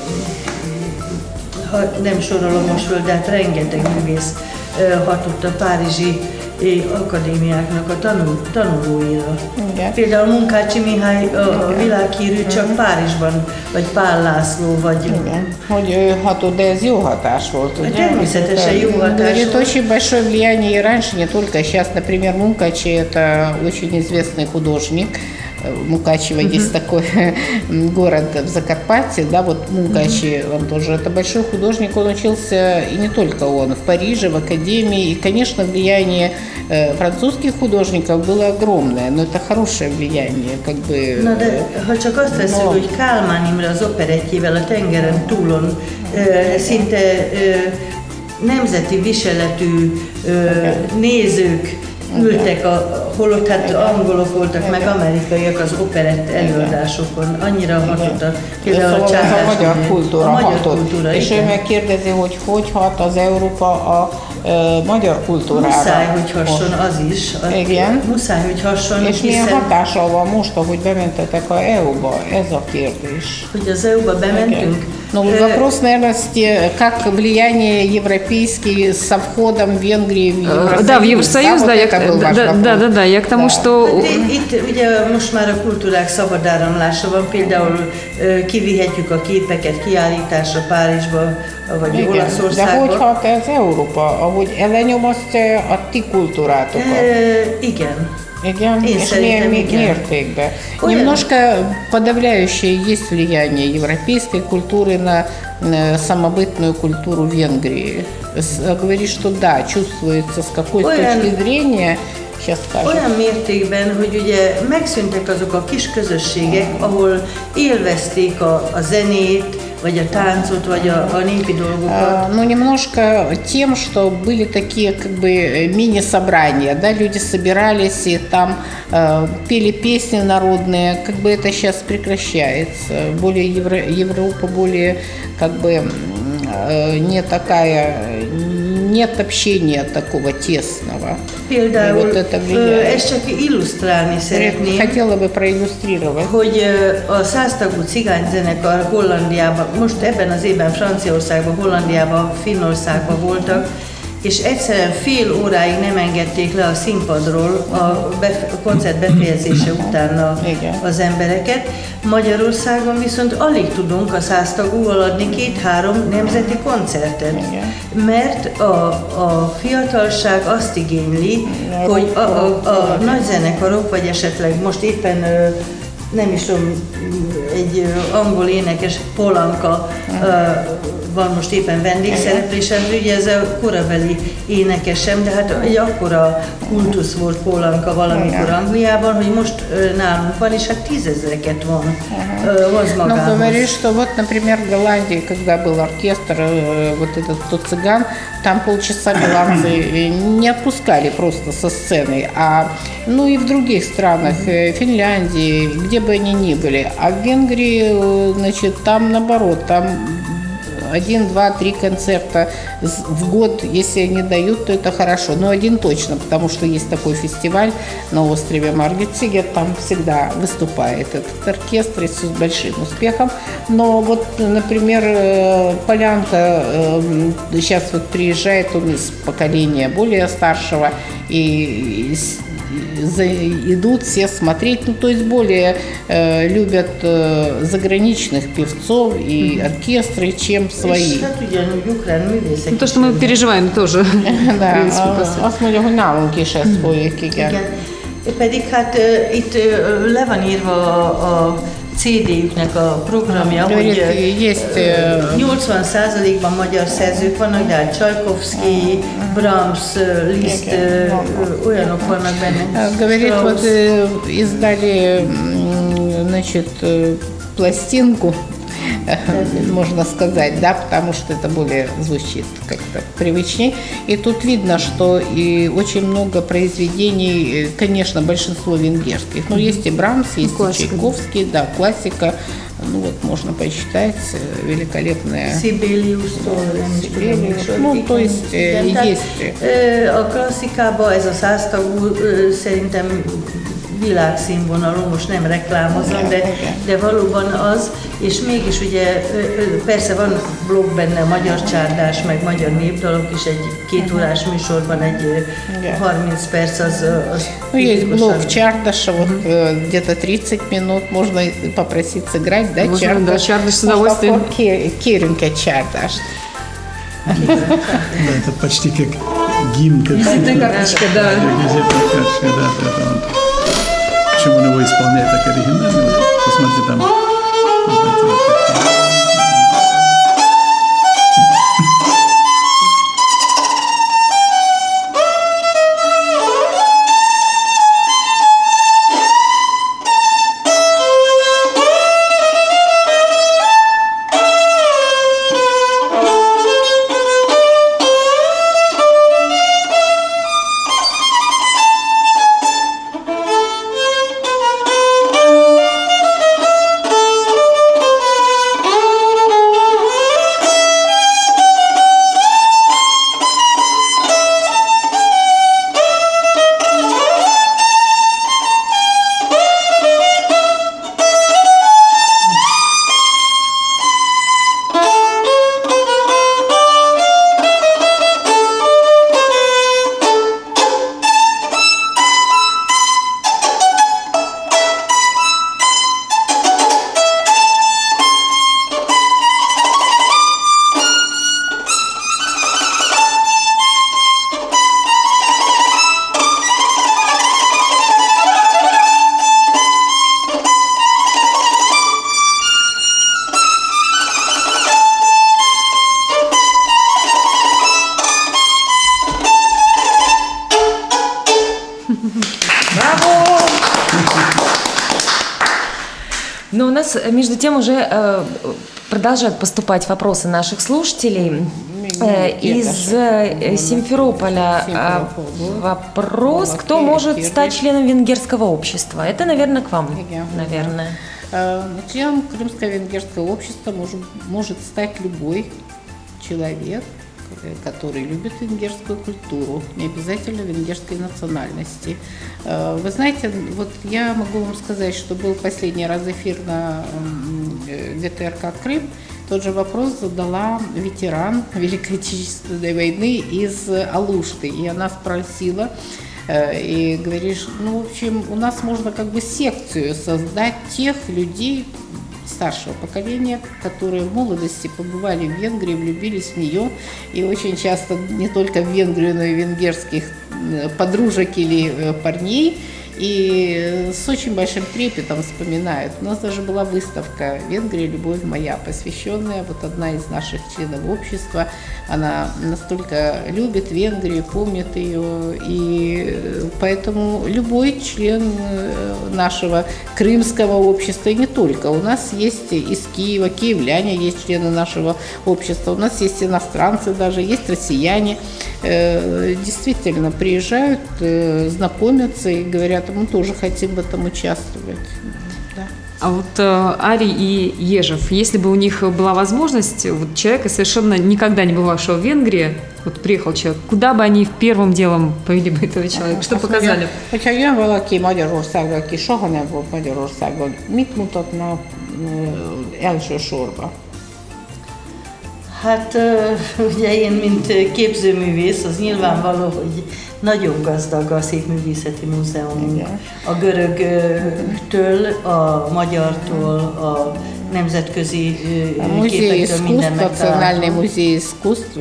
ha nem sorolom most föl, de hát rengeteg művész hatott a párizsi akadémiáknak a tanul, tanulóira. Igen. Például Munkácsi Mihály a, a világhírű csak Párizsban, vagy Pál László, vagy... Igen. Hogy ő hatott, de ez jó hatás volt, ugye? Természetesen jó hatás volt. Очень большое влияние и раньше, не только сейчас. Например, Мункачи – это очень известный художник. Мукачево, uh-huh. есть такой город в Закарпатье, да, вот Мукачи, uh-huh. он тоже, это большой художник, он учился, и не только он, в Париже, в академии, и, конечно, влияние э, французских художников было огромное, но это хорошее влияние, как бы... Na de, ha csak azt veszünk, no. hogy Kálmán Imre az operettjével a tengeren túlon ö, szinte ö, nemzeti viseletű ö, okay. nézők ültek, a, holott hát angolok voltak, meg amerikaiak az operett előadásokon. Annyira hatott a, például a Császár. A magyar kultúra, a magyar kultúra. És ő megkérdezi, hogy hogy hat az Európa a e, magyar kultúrára. Muszáj, hogy hasson az is. A, igen. Muszáj, hogy hasson. És milyen hiszen... hatással van most, ahogy bementetek a é u-ba? Ez a kérdés. Hogy az é u-ba bementünk? Ну, вопрос, наверное, как влияние европейское со входом Венгрии в Евросоюз. Да, в Евросоюз, да, я, да, да, да, да, я к тому, да. что... Itt ugye most már a kultúrák szabad áramlása van, például kivihetjük a képeket kiállításra Párizsba, vagy igen. Olaszországba. De hogy hat ez Európa, ahogy ellenyomasztja a ti kultúrátokat? E, igen. Igen, Én és milyen мертвекбе. Немножко подавляющее есть влияние европейской культуры на самобытную культуру Венгрии. Говорит, что да, чувствуется с какой точки зрения, сейчас скажем. Olyan mértékben, hogy ugye megszűntek azok a kis közösségek, ahol élvezték a, a zenét, vagy a táncot, vagy a, a népi dolgokat. Ну, немножко тем, что были такие как бы мини-собрания, да, люди собирались и там э, пели песни народные, как бы это сейчас прекращается. Более Евро, Европа более как бы э, не такая, нет общения такого тесного. Például, И вот это влияет. ezt csak illusztrálni szeretném. Хотела бы проиллюстрировать. Hogy a száztagú cigányzenekar Hollandiában, most ebben az évben Franciaországban, Hollandiában, Finnországban voltak, és egyszerűen fél óráig nem engedték le a színpadról a, bef- a koncert befejezése után a, az embereket. Magyarországon viszont alig tudunk a száztagúval adni két-három nemzeti koncertet, mert a, a fiatalság azt igényli, hogy a, a, a nagy zenekarok, vagy esetleg most éppen nem is tudom, egy angol énekes, Polanka van most éppen vendégszereplésen, ugye ez a korabeli énekesem, de hát egy akkora kultusz volt Polanka valamikor Angliában, hogy most nálunk van, és hát tízezreket von, hoz magához. Но говоришь, что вот, например, в Голландии, когда был оркестр, вот этот тот цыган, там полчаса голландцы не отпускали просто со сцены, а ну и в других странах, Финляндии, где бы они ни были, а в Венгрии, значит, там наоборот, там один, два, три концерта в год, если они дают, то это хорошо. Но один точно, потому что есть такой фестиваль на острове Маргетсигет, там всегда выступает этот оркестр и с большим успехом. Но вот, например, Полянка сейчас вот приезжает, он из поколения более старшего, и идут все смотреть, ну то есть более э, любят э, заграничных певцов и оркестры, чем свои. Ну, то, что мы переживаем тоже. Да, azt mondja, hogy nálunk is ez folyik, igen. Pedig hát itt le van írva a cé dé-jüknek a programja, hogy nyolcvan százalékban magyar szerzők vannak, de hát Csajkovszky, Brahms, Liszt, olyanok vannak benne. Говорит, вот издали, значит, пластинку, можно сказать, да, потому что это более звучит как-то привычнее. И тут видно, что и очень много произведений, конечно, большинство венгерских. Но есть и Брамс, есть и Чайковский, да, классика. Ну вот можно посчитать, великолепная. Sibelius, ну то есть есть. A klasszikában ez a száztagú szerintem világszínvonalú, most nem reklámozom, de, de valóban az, és mégis ugye persze van blog benne, magyar csárdás, meg magyar népdalok is, egy kétórás műsorban egy harminc perc az... az ну, есть блог Чардаша, вот где-то тридцать минут, можно попросить сыграть, да, Чардаш? Да, Чардаш с удовольствием. Керенька Чардаш. Это почти как гимн, как карточка, да. Причем он его исполняет так оригинально. Посмотрите там. Но у нас, между тем, уже э, продолжают поступать вопросы наших слушателей. Э, из э, Симферополя э, вопрос, кто может стать членом венгерского общества? Это, наверное, к вам, наверное. Членом Крымского венгерского общества может, может стать любой человек, которые любят венгерскую культуру, не обязательно венгерской национальности. Вы знаете, вот я могу вам сказать, что был последний раз эфир на ВТРК «Крым». Тот же вопрос задала ветеран Великой Отечественной войны из Алушты, и она спросила, и говоришь, ну, в общем, у нас можно как бы секцию создать тех людей старшего поколения, которые в молодости побывали в Венгрии, влюбились в нее, и очень часто не только в Венгрию, но и венгерских подружек или парней, и с очень большим трепетом вспоминают. У нас даже была выставка «Венгрия. Любовь моя», посвященная, вот одна из наших членов общества, она настолько любит Венгрию, помнит ее, и поэтому любой член нашего крымского общества, и не только, у нас есть из Киева, киевляне есть члены нашего общества, у нас есть иностранцы даже, есть россияне, действительно приезжают, знакомятся и говорят, мы тоже хотим в этом участвовать. Да. А вот э, Ари и Ежев, если бы у них была возможность, вот человека, совершенно никогда не бывавшего в Венгрии, вот приехал человек, куда бы они первым делом повели бы этого человека, что показали? Hogyha jön valaki Magyarországra, aki soha nem volt Magyarországon, mit mutatna elsősorban? Hát ugye én, mint képzőművész, az nyilvánvaló, hogy nagyon gazdag a Szépművészeti Múzeumunk. A görögtől, a magyartól, a nemzetközi képektől minden Национальный музей искусств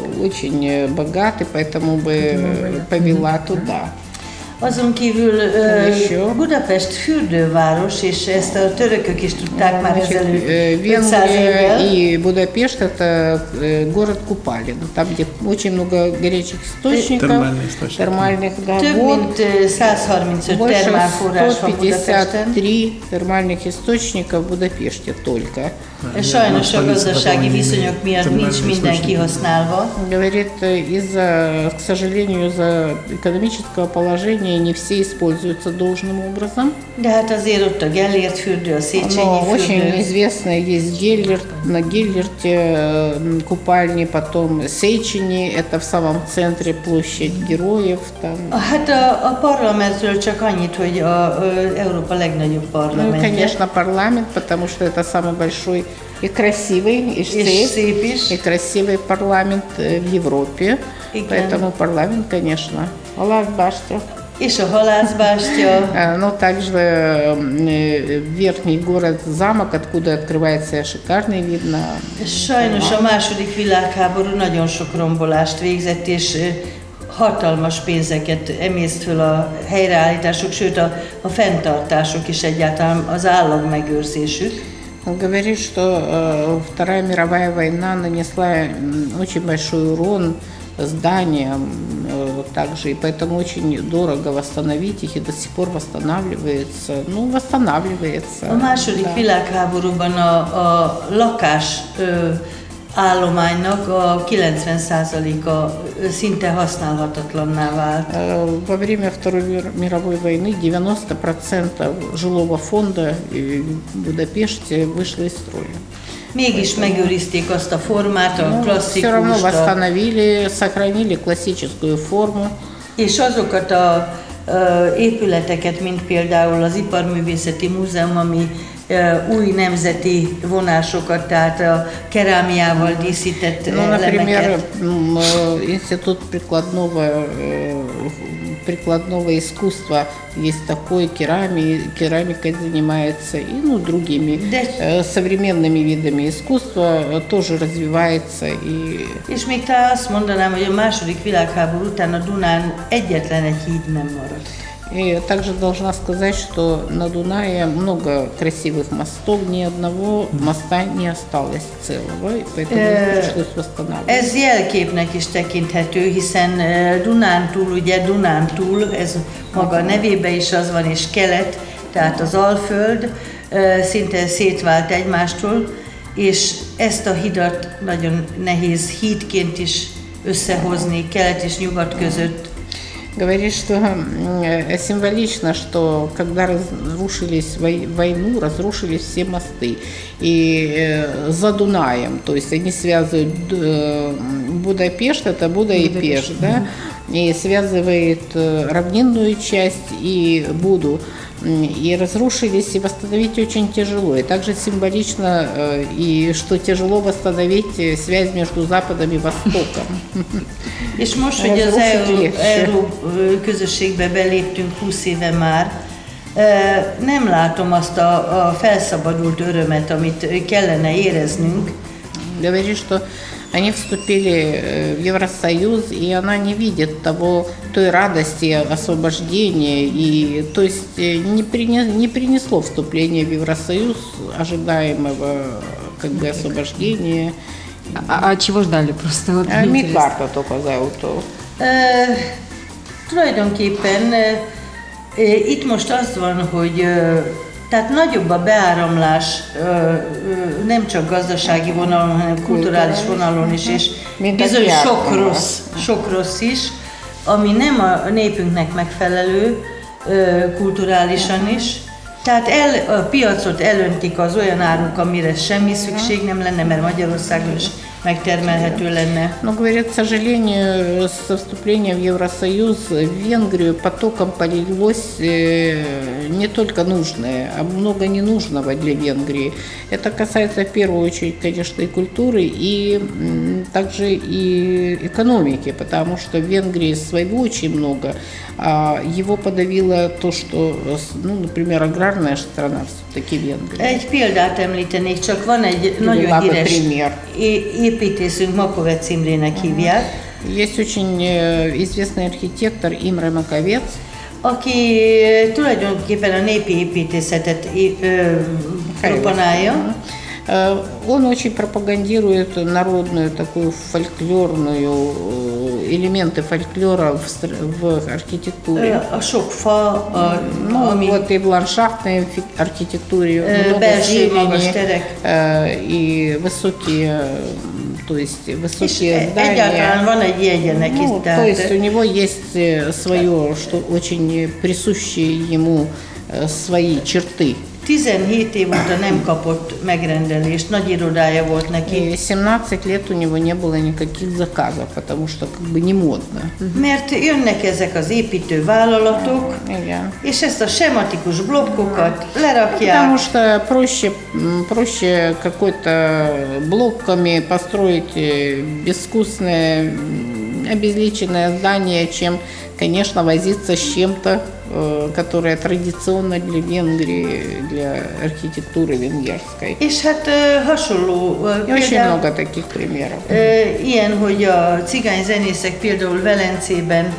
очень богатый, поэтому бы повела туда. Azon kívül uh, Budapest fürdőváros, és ezt a törökök is tudták már ezelőtt ötszáz évvel. И Будапешт – это город купалин, там, где очень много горячих источников, термальных, да, Több mint száz harmincöt termálforrás van Budapesten. сто пятьдесят три термальных источника в Будапеште только. Sajnos a gazdasági viszonyok miatt nincs minden kihasználva. Говорит, из-за, к сожалению, из-за экономического положения не все используются должным образом. De hát azért ott a Gellért fürdő, a Széchenyi fürdő. Очень известно, есть Геллерт, на Геллерте купальни, потом Széchenyi, это в самом центре площадь Героев. Там. Hát a, a parlamentről csak annyit, hogy a, a Európa legnagyobb parlamentje. Ну, конечно, парламент, потому что это самый большой и красивый, и, и, и красивый парламент в Европе. И поэтому парламент, конечно, Halászbástya. És a Halászbástya. Но также верхний город, замок, откуда открывается шикарный вид на... Sajnos a második világháború nagyon sok rombolást végzett, és hatalmas pénzeket emészt föl a helyreállítások, sőt a, a fenntartások is egyáltalán, az állag megőrzésük. Он говорит, что Вторая мировая война нанесла очень большой урон зданиям также, и поэтому очень дорого восстановить их, и до сих пор восстанавливается, ну, восстанавливается. A második да. világháborúban a, a lakás ö, állománynak a kilencven százaléka szinte használhatatlanná vált. Во время Второй мировой войны девяносто процентов жилого фонда в Будапеште вышло из строя. Mégis megőrizték azt a formát, a ну, klasszikust. Все равно восстановили, сохранили классическую форму. És azokat a uh, épületeket, mint például az Iparművészeti Múzeum, ami uh, új nemzeti vonásokat, tehát a kerámiával díszített ну, elemeket. Например, Институт прикладного, прикладного искусства есть такой, керами, керамикой занимается, и ну, другими да. современными видами искусства тоже развивается. И... És még talán azt mondanám, hogy a második világháború után a Dunán egyetlen egy híd nem maradt. И также должна сказать, что на Дунае много красивых мостов, ни одного моста не осталось целого, и поэтому пришлось восстанавливать. Ez jelképnek is tekinthető, hiszen Dunántúl, ugye Dunántúl, ez maga a nevében is az van, és kelet, tehát az Alföld szinte szétvált egymástól, és ezt a hidat nagyon nehéz hídként is összehozni kelet és nyugat között. Говорит, что символично, что когда разрушились войну, разрушились все мосты. И за Дунаем, то есть они связывают Будапешт – это Буда и Пеш, да, и связывает равнинную часть и Буду. И разрушились, и восстановить очень тяжело. И также символично, и что тяжело восстановить связь между Западом и Востоком. És most, hogy az Euró közösségbe beléptünk húsz éve már, nem látom azt a, a felszabadult örömet, amit kellene éreznünk. Говорит, что они вступили в Евросоюз, и она не видит того, той радости, освобождения, и то есть не, принес, не принесло вступление в Евросоюз ожидаемого как бы освобождения. А, а чего ждали просто? Вот а mi várta az autó? Uh, tulajdonképpen uh, itt most az van, hogy uh, tehát nagyobb a beáramlás nem csak gazdasági vonalon, hanem kulturális vonalon is, és bizony sok rossz, sok rossz is, ami nem a népünknek megfelelő kulturálisan is. Tehát el, a piacot elöntik az olyan áruk, amire semmi szükség nem lenne, mert Magyarországon is megtermelhető lenne. Но, говорят, к сожалению, со вступлением в Евросоюз в Венгрию потоком полилось не только нужное, а много ненужного для Венгрии. Это касается в первую очередь, конечно, и культуры, и также и экономики, потому что в Венгрии своего очень много, а его подавило то, что, ну, например, аграрная страна все-таки Венгрия. Egy példát említenék, csak van egy nagyon híres építészünk, Makovec Imrének hívják. Есть очень известный архитектор Имре Маковец, aki tulajdonképpen a népi építészetet proponálja. Он очень пропагандирует народную такую фольклорную, элементы фольклора в, в архитектуре. A sok fa, a, ну, ami... вот и в ландшафтной архитектуре много зелени и высокие, то есть высокие здания. Ну, то есть у него есть свое, что очень присущие ему свои черты. tizenhét év óta nem kapott megrendelést, nagy irodája volt neki. семнадцать лет у него не было никаких заказов, потому что как бы не модно. Mert jönnek ezek az építő vállalatok, Igen. és ezt a sematikus blokkokat lerakják. Потому что проще, проще какой-то блоками построить безвкусное, обезличенное здание, чем, конечно, возиться с чем-то, которая традиционна для Венгрии, для архитектуры венгерской. És hát hasonló Очень много таких примеров. Ilyen, hogy a cigány zenészek például Velencében,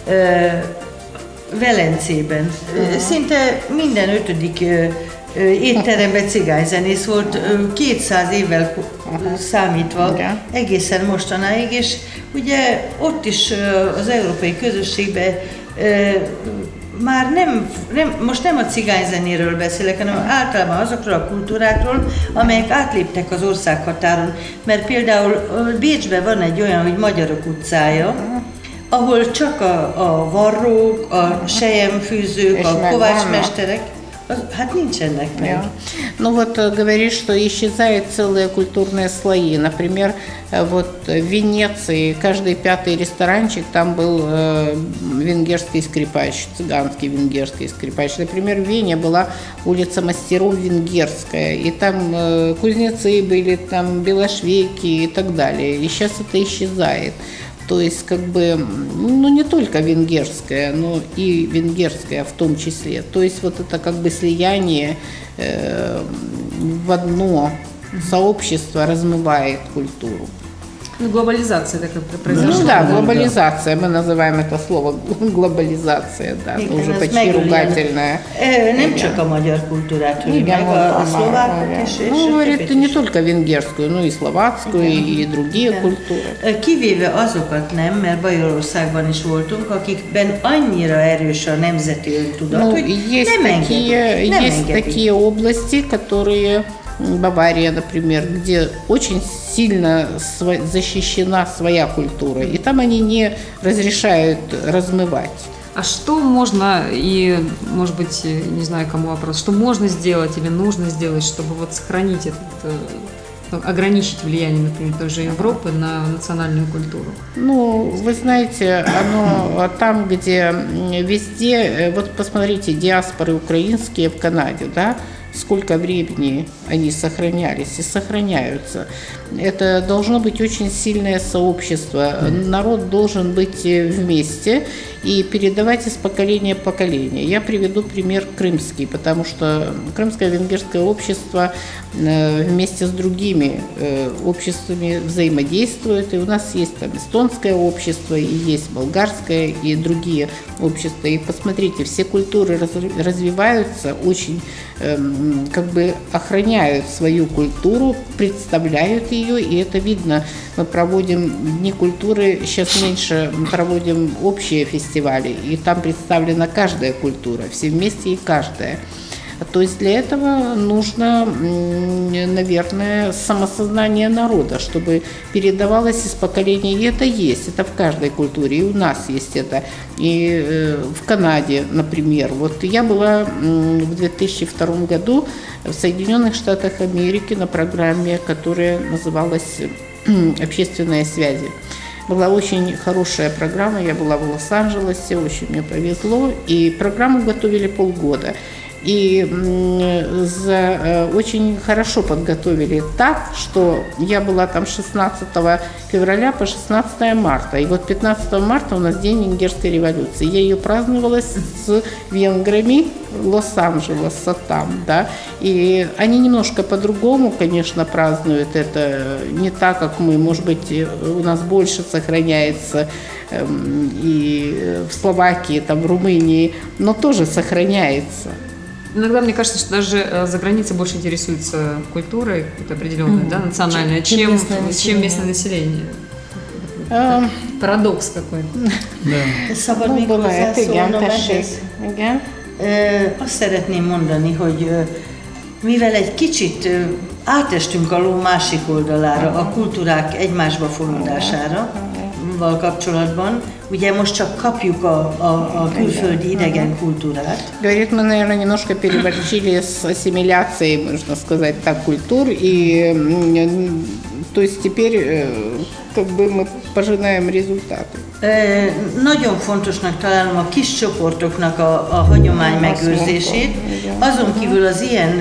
Velencében szinte minden ötödik étteremben cigányzenész volt, kétszáz évvel számítva, egészen mostanáig, és ugye ott is az európai közösségben már nem, nem, most nem a cigányzenéről beszélek, hanem általában azokról a kultúrákról, amelyek átléptek az országhatáron. Mert például Bécsben van egy olyan, hogy Magyarok utcája, ahol csak a, a varrók, a selyemfűzők, a kovácsmesterek, hát nincsenek meg. Yeah. Ну вот говорит, что исчезают целые культурные слои. Например, вот в Венеции каждый пятый ресторанчик, там был э, венгерский скрипач, цыганский венгерский скрипач. Например, в Вене была улица мастеров венгерская, и там э, кузнецы были, там белошвейки и так далее. И сейчас это исчезает. То есть, как бы, ну, не только венгерская, но и венгерская в том числе. То есть, вот это как бы слияние э, в одно сообщество размывает культуру. Ну, глобализация такая произошла. Ну да, глобализация, мы называем это слово глобализация, да, это уже почти ругательное. Nem csak a magyar kultúrát, hanem meg a szlovákot is. Ну, говорит, не только венгерскую, но и словацкую, и другие культуры. Kivéve azokat nem, mert Bajorországban is voltunk, akikben annyira erős a nemzeti öntudat, Ну, hogy есть nem такие, engedik. Nem есть engedik. такие области, которые, Бавария, например, где очень сильно защищена своя культура, и там они не разрешают размывать. А что можно, и, может быть, не знаю, кому вопрос, что можно сделать или нужно сделать, чтобы вот сохранить этот ограничить влияние, например, той же Европы на национальную культуру? Ну, вы знаете, оно там, где везде, вот посмотрите, диаспоры украинские в Канаде, да, сколько времени они сохранялись и сохраняются. Это должно быть очень сильное сообщество. Народ должен быть вместе и передавать из поколения в поколение. Я приведу пример крымский, потому что крымское венгерское общество вместе с другими обществами взаимодействует. И у нас есть там эстонское общество, и есть болгарское, и другие общества. И посмотрите, все культуры развиваются, очень как бы охраняют свою культуру, представляют ее, и это видно. Мы проводим Дни культуры, сейчас меньше проводим общие фестивали, и там представлена каждая культура, все вместе и каждая. То есть для этого нужно, наверное, самосознание народа, чтобы передавалось из поколения. И это есть, это в каждой культуре, и у нас есть это. И в Канаде, например. Вот я была в две тысячи втором году в Соединенных Штатах Америки на программе, которая называлась «Общественные связи». Была очень хорошая программа, я была в Лос-Анджелесе, очень мне повезло. И программу готовили полгода. И за, очень хорошо подготовили так, что я была там шестнадцатого февраля по шестнадцатое марта. И вот пятнадцатого марта у нас День венгерской революции. Я ее праздновала с венграми Лос-Анджелеса там, да. И они немножко по-другому, конечно, празднуют это. Не так, как мы, может быть, у нас больше сохраняется и в Словакии, там, в Румынии, но тоже сохраняется. Иногда мне кажется, что даже за границей больше интересуется культурой какой-то определенной, mm-hmm. да, национальной, чем, чем, местное чем местное население. Um, Парадокс какой-то. Да. Szabad még hozzászólnom ehhez. Azt szeretném mondani, hogy mivel egy kicsit átestünk a ló másik oldalára, a kultúrák egymásba fonódására, val kapcsolatban, ugye most csak kapjuk a, a, a külföldi idegen kultúrát. Говорит, мы, наверное, немножко переборщили с ассимиляцией, можно сказать так, культур, и то есть теперь как бы мы пожинаем результаты. Nagyon fontosnak találom a kis csoportoknak a, a hagyomány megőrzését, azon kívül az ilyen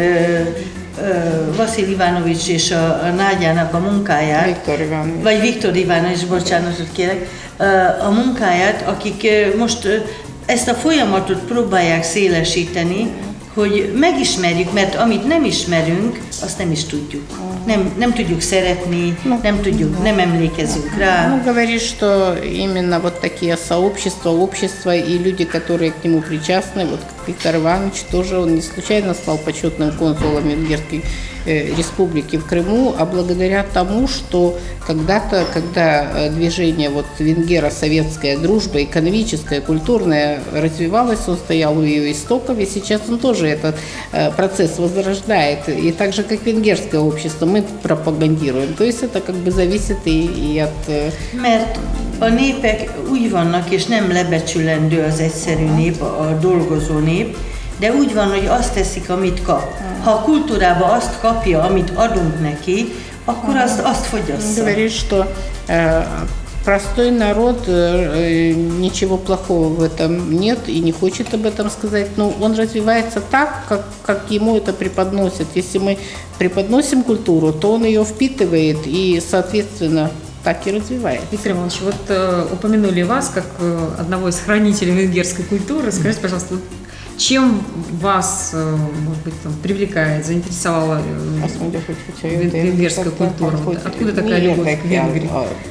Vasil Ivanovics és a, a Nágyának a munkáját, Viktor Ivanovics. vagy Viktor Ivanovics, bocsánatot kérek, a munkáját, akik most ezt a folyamatot próbálják szélesíteni, hogy megismerjük, mert amit nem ismerünk, azt nem is tudjuk. Nem, nem tudjuk szeretni, nem tudjuk, nem emlékezünk rá. Ну, говорит, что именно вот такие сообщества, общества и люди, которые к нему причастны, вот Виктор Иванович тоже, он не случайно стал почетным консулом Венгерской э, республики в Крыму, а благодаря тому, что когда-то, когда движение вот венгеро-советская дружба, экономическая, культурная развивалась, он стоял у ее истоков, и сейчас он тоже этот э, процесс возрождает. И так же, как венгерское общество, мы пропагандируем. То есть это как бы зависит и, и от... Э... Mert a népek úgy vannak, és nem lebecsülendő az egyszerű nép, a dolgozó nép, de úgy van, hogy azt teszik, amit kap. Ha a kultúrába azt kapja, amit adunk neki, akkor azt, azt fogyassza. Говорит, что э, простой народ, э, ничего плохого в этом нет и не хочет об этом сказать, но он развивается так, как, как ему это преподносят. Если мы преподносим культуру, то он ее впитывает и, соответственно, так и развивает. Виктор Иванович, вот э, упомянули вас как э, одного из хранителей венгерской культуры. Скажите, пожалуйста, чем вас, э, может быть, там, привлекает, заинтересовала э, венгерская культура? Откуда такая любовь к Венгрии?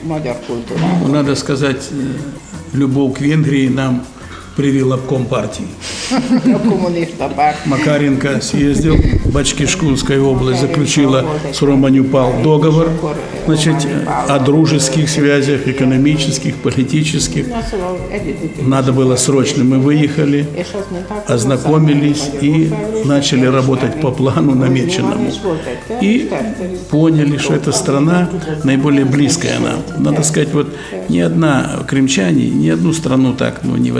Надо сказать, любовь к Венгрии нам привил обком партии. Макаренко съездил, Бачкишкунская область заключила с Романюпал договор, значит, о дружеских связях, экономических, политических. Надо было срочно, мы выехали, ознакомились и начали работать по плану намеченному. И поняли, что эта страна наиболее близкая нам. Надо сказать, вот ни одна крымчане, ни одну страну так ну, не воспринимает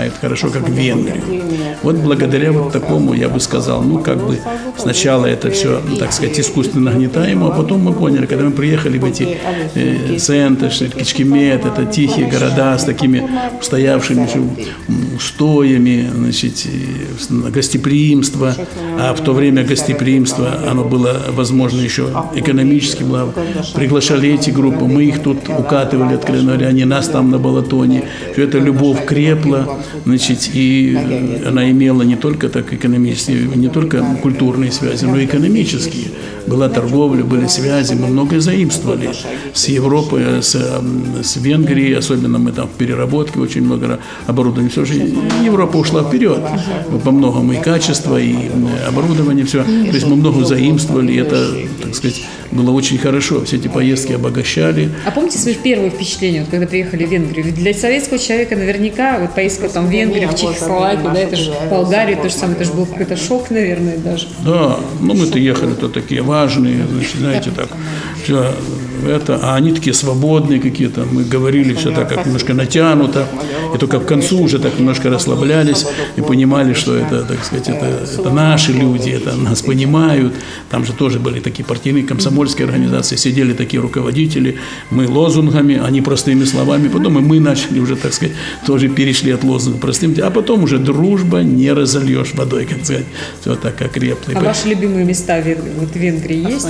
знают хорошо, как Венгрию. Вот благодаря вот такому, я бы сказал, ну, как бы сначала это все, так сказать, искусственно нагнетаемо, а потом мы поняли, когда мы приехали в эти э, Сентеш, Кичкимет, это тихие города с такими устоявшими устоями, значит, гостеприимство, а в то время гостеприимство, оно было возможно еще экономически, было, приглашали эти группы, мы их тут укатывали, откровенно говоря, они нас там на Балатоне, все это любовь крепла, значит, и она имела не только так экономические, не только культурные связи, но и экономические. Была торговля, были связи, мы многое заимствовали с Европой, с, с Венгрией, особенно мы там в переработке очень много оборудования. Все же Европа ушла вперед по многому, и качество, и оборудование, все. То есть мы много заимствовали, и это, так сказать, было очень хорошо. Все эти поездки обогащали. А помните свои первые впечатления, вот, когда приехали в Венгрию? Ведь для советского человека наверняка вот поездка там, в Венгрию, в Чехословакию, да, это же в Болгарию, то же самое, это же был какой-то шок, наверное, даже. Да, ну мы-то ехали-то такие важные, значит, знаете, так, все это, а они такие свободные какие-то, мы говорили все так, как немножко натянуто, и только к концу уже так немножко расслаблялись и понимали, что это, так сказать, это, это наши люди, это нас понимают. Там же тоже были такие партийные комсомольские организации, сидели такие руководители, мы лозунгами, они простыми словами, потом и мы начали уже, так сказать, тоже перешли от лозунга простым, а потом уже дружба не разольешь водой, как сказать, все так, как реплы. А ваши любимые места в Венгрии, вот в Венгрии есть?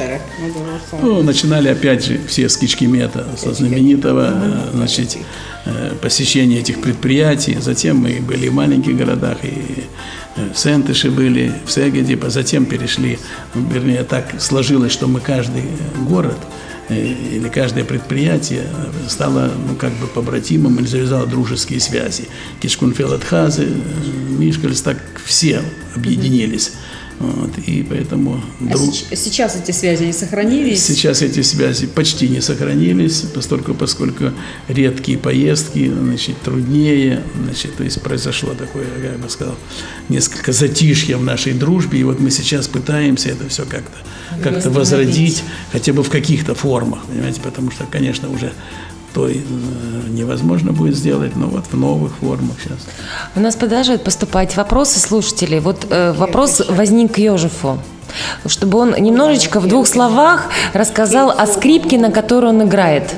Ну, начинали опять же все с Кичкимета, со знаменитого, значит, посещения этих предприятий. Затем мы были в маленьких городах, и в Сентеше были, в Сегеде, затем перешли, ну, вернее, так сложилось, что мы каждый город или каждое предприятие стало, ну, как бы побратимом или завязало дружеские связи. Кичкунфелатхазы, Мишкальс, так все объединились. Вот, и поэтому друг... А сейчас эти связи не сохранились? Сейчас эти связи почти не сохранились, поскольку, поскольку редкие поездки, значит, труднее, значит, то есть произошло такое, как бы сказал, несколько затишья в нашей дружбе, и вот мы сейчас пытаемся это все как-то как-то возродить, хотя бы в каких-то формах, понимаете, потому что, конечно, уже то невозможно будет сделать, но вот в новых формах сейчас. У нас продолжают поступать вопросы слушателей. Вот э, вопрос возник к Йожефу, чтобы он немножечко в двух словах рассказал о скрипке, на которой он играет.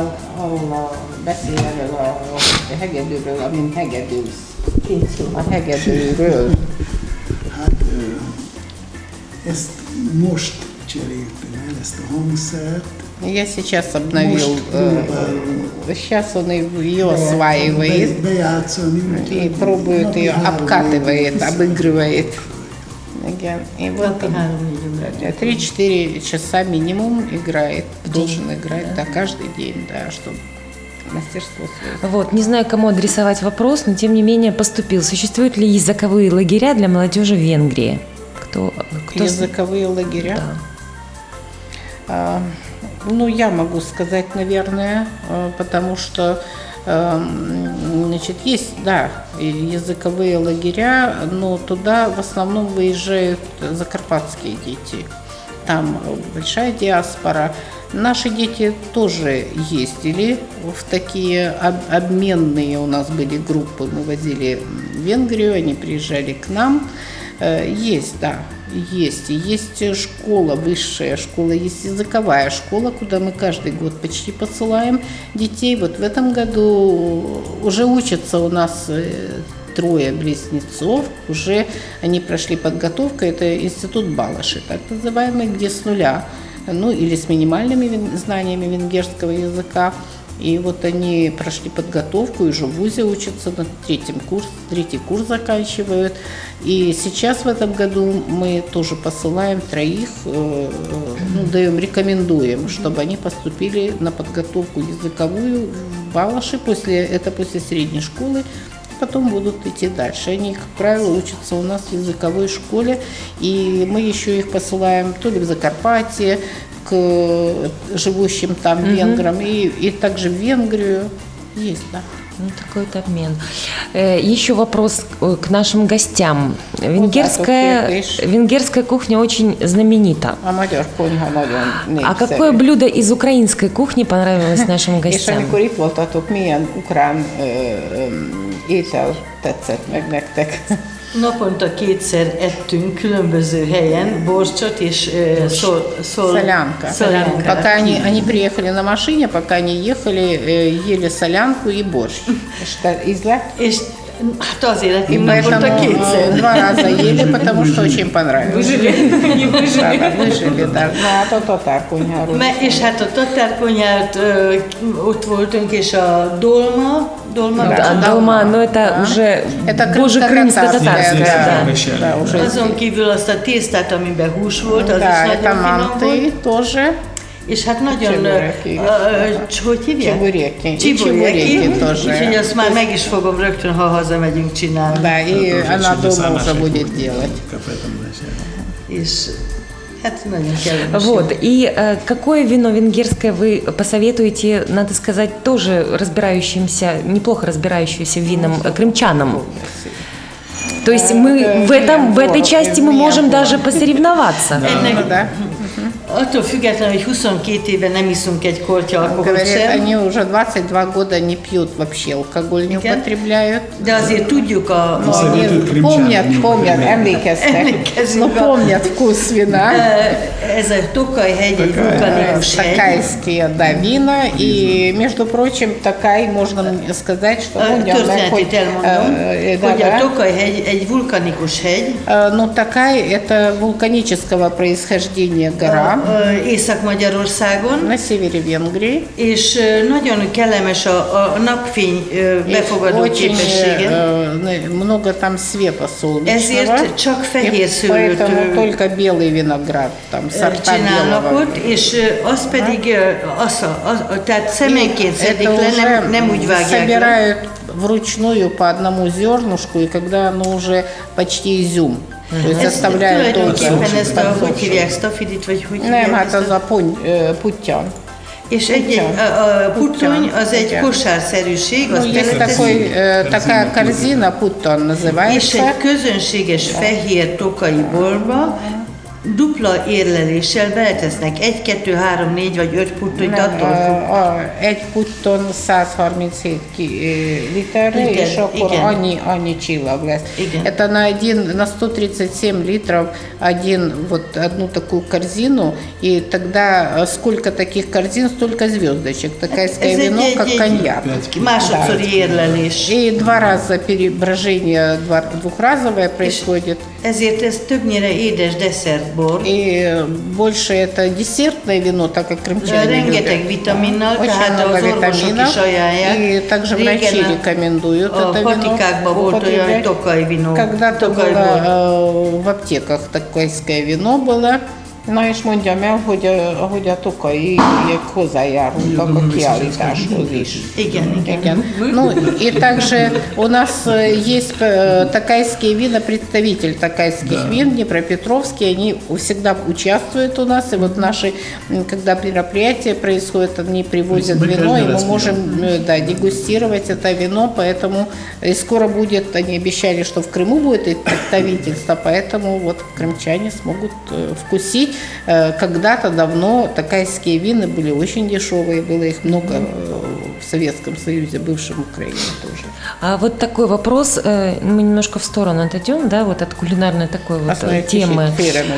Я сейчас обновил, э, сейчас он ее осваивает и пробует ее, обкатывает, обыгрывает. И вот три-четыре часа минимум играет, должен играть, да, каждый день, да, чтобы мастерство свое. Вот, не знаю, кому адресовать вопрос, но тем не менее поступил. Существуют ли языковые лагеря для молодежи в Венгрии? Кто, кто... Языковые лагеря? Да. А, ну, я могу сказать, наверное, потому что, значит, есть, да, языковые лагеря, но туда в основном выезжают закарпатские дети. Там большая диаспора. Наши дети тоже ездили в такие обменные, у нас были группы, мы возили в Венгрию, они приезжали к нам. Есть, да, есть. Есть школа, высшая школа, есть языковая школа, куда мы каждый год почти посылаем детей. Вот в этом году уже учатся у нас трое близнецов, уже они прошли подготовку, это институт Балаши, так называемый, где с нуля, ну или с минимальными знаниями венгерского языка. И вот они прошли подготовку, и уже в ВУЗе учатся, на третьем курс, третий курс заканчивают. И сейчас в этом году мы тоже посылаем троих, ну, даем, рекомендуем, чтобы они поступили на подготовку языковую в Балаши, после, это после средней школы, потом будут идти дальше. Они, как правило, учатся у нас в языковой школе, и мы еще их посылаем то ли в Закарпатье, к живущим там mm-hmm. венграм, и, и также в Венгрию есть, да. Ну, такой-то обмен. Э, еще вопрос к нашим гостям. Венгерская, ну, да, венгерская кухня очень знаменита. А какое блюдо из украинской кухни понравилось нашим гостям? étel tetszett meg nektek? Naponta kétszer ettünk különböző helyen borcsot és э, сол, сол, Солянка. солянка. Пока они, они приехали на машине, пока они ехали, э, ели солянку и борщ. Что, изла? És hát azért И ettünk naponta поэтому э, kétszer. два раза ели, потому что очень понравилось. Выжили? Не выжили. Да, да, выжили, да. Ну, а то татаркуня. Me- És hát a tatárkonyhát ö, ott voltunk, és a dolma, dolma, Да, dolma. долма, но это уже Это боже крымско-татарское. крымско-татарское, Да. да, уже Azon kívül azt a tésztát, amiben hús volt, az Да, is это nagyon finom манты volt. тоже. És hát nagyon, Чебуреки. ö, ö, hogy hívják? Чебуреки. И Csibureки. чебуреки тоже. Úgyhogy azt már meg is fogom rögtön, ha hazamegyünk csinálni. Да, и она чудеса дома уже нашей будет делать. Кафе там, значит. És hát nagyon kellemes. Вот, и э, какое вино венгерское вы посоветуете, надо сказать, тоже разбирающимся, неплохо разбирающимся в винам э, крымчанам? То есть мы в, этом, в этой части мы можем даже посоревноваться. Ennek, Да. attól függetlenül, hogy huszonkét éve nem iszunk egy kortya alkoholt Говорят, sem, они уже двадцать два года не пьют вообще, алкоголь не употребляют. de azért tudjuk a, Но a они помнят, помнят, emlékeztek, но помнят вкус вина. ez a Tokaj-hegy egy vulkanikus hegy. Такайские, да, вина. И, между прочим, Такай, можно сказать, что... ну, я знаю, хоть, Történetét elmondom, э, да, hogy a да. Tokaj-hegy egy vulkanikus hegy, Э, Но Такай – это вулканического происхождения гора ö, Észak-Magyarországon, на севере Венгрии. és ö, nagyon kellemes a, a napfény ö, И befogadó очень képessége. э, много там света солнечного. Ezért csak И fehér szőlőt поэтому ö, только белый виноград, там ö, сорта csinálnak белого. ott, és ö, az pedig ö, asza, az, tehát szemenként szedik Это le, уже nem, nem úgy vágják le. собирают вручную по одному зернышку, и когда оно уже почти изюм. То есть Ez оставляют долго. tulajdonképpen ezt a, hogy hívják, stafidit, vagy hogy Nem, hívják hát ezt az a... a puny- ö, puttyan. És egy, egy, a, a puttony az egy Puttyan. kosárszerűség, Ну, azt есть keletezi, такой, э, такая корзина, puttон és называется. egy közönséges fehér tokai borba dupla érleléssel beletesznek egy, kettő, három, négy vagy öt puttonyt, Nem, attól a- függ. a- egy putton száz harminchét ki- э, literre, Igen, és akkor igen. annyi, annyi csillag lesz. Igen. Это на, один, на сто тридцать семь литров один, вот, одну такую корзину, и тогда э, сколько таких корзин, столько звездочек. Такайское Ez egy, вино, egy, как egy коньяк. másodszori érlelés. И два раза переброжение два- двухразовое происходит. Ezért ez többnyire édes desszertbor. И больше это десертное вино, так как крымчане Rengeteg любят. vitaminnal, Очень tehát много az orvosok витаминов. is ajánlják. И также врачи рекомендуют a это patikákban вино volt olyan, hogy употреблять. tokaj vinó, Когда-то tokaj было bor. э, в аптеках такайское вино было. Na és mondjam el, hogy a, hogy a tokaiek hozzájárultak a kiállításhoz is. Igen, igen. Igen. Ну и также у нас э, есть э, такайские вина, представитель такайских вин, Днепропетровские, они всегда участвуют у нас, и вот наши, м, когда мероприятия происходят, они привозят Мы вино, каждый и мы раз можем э, да, дегустировать это вино, поэтому и скоро будет, они обещали, что в Крыму будет это представительство, поэтому вот крымчане смогут э, вкусить. Э, Когда-то давно такайские вина были очень дешевые, было их много э, в Советском Союзе, бывшем Украине тоже. А вот такой вопрос, э, мы немножко в сторону отойдем, да, вот от кулинарной такой вот э, темы.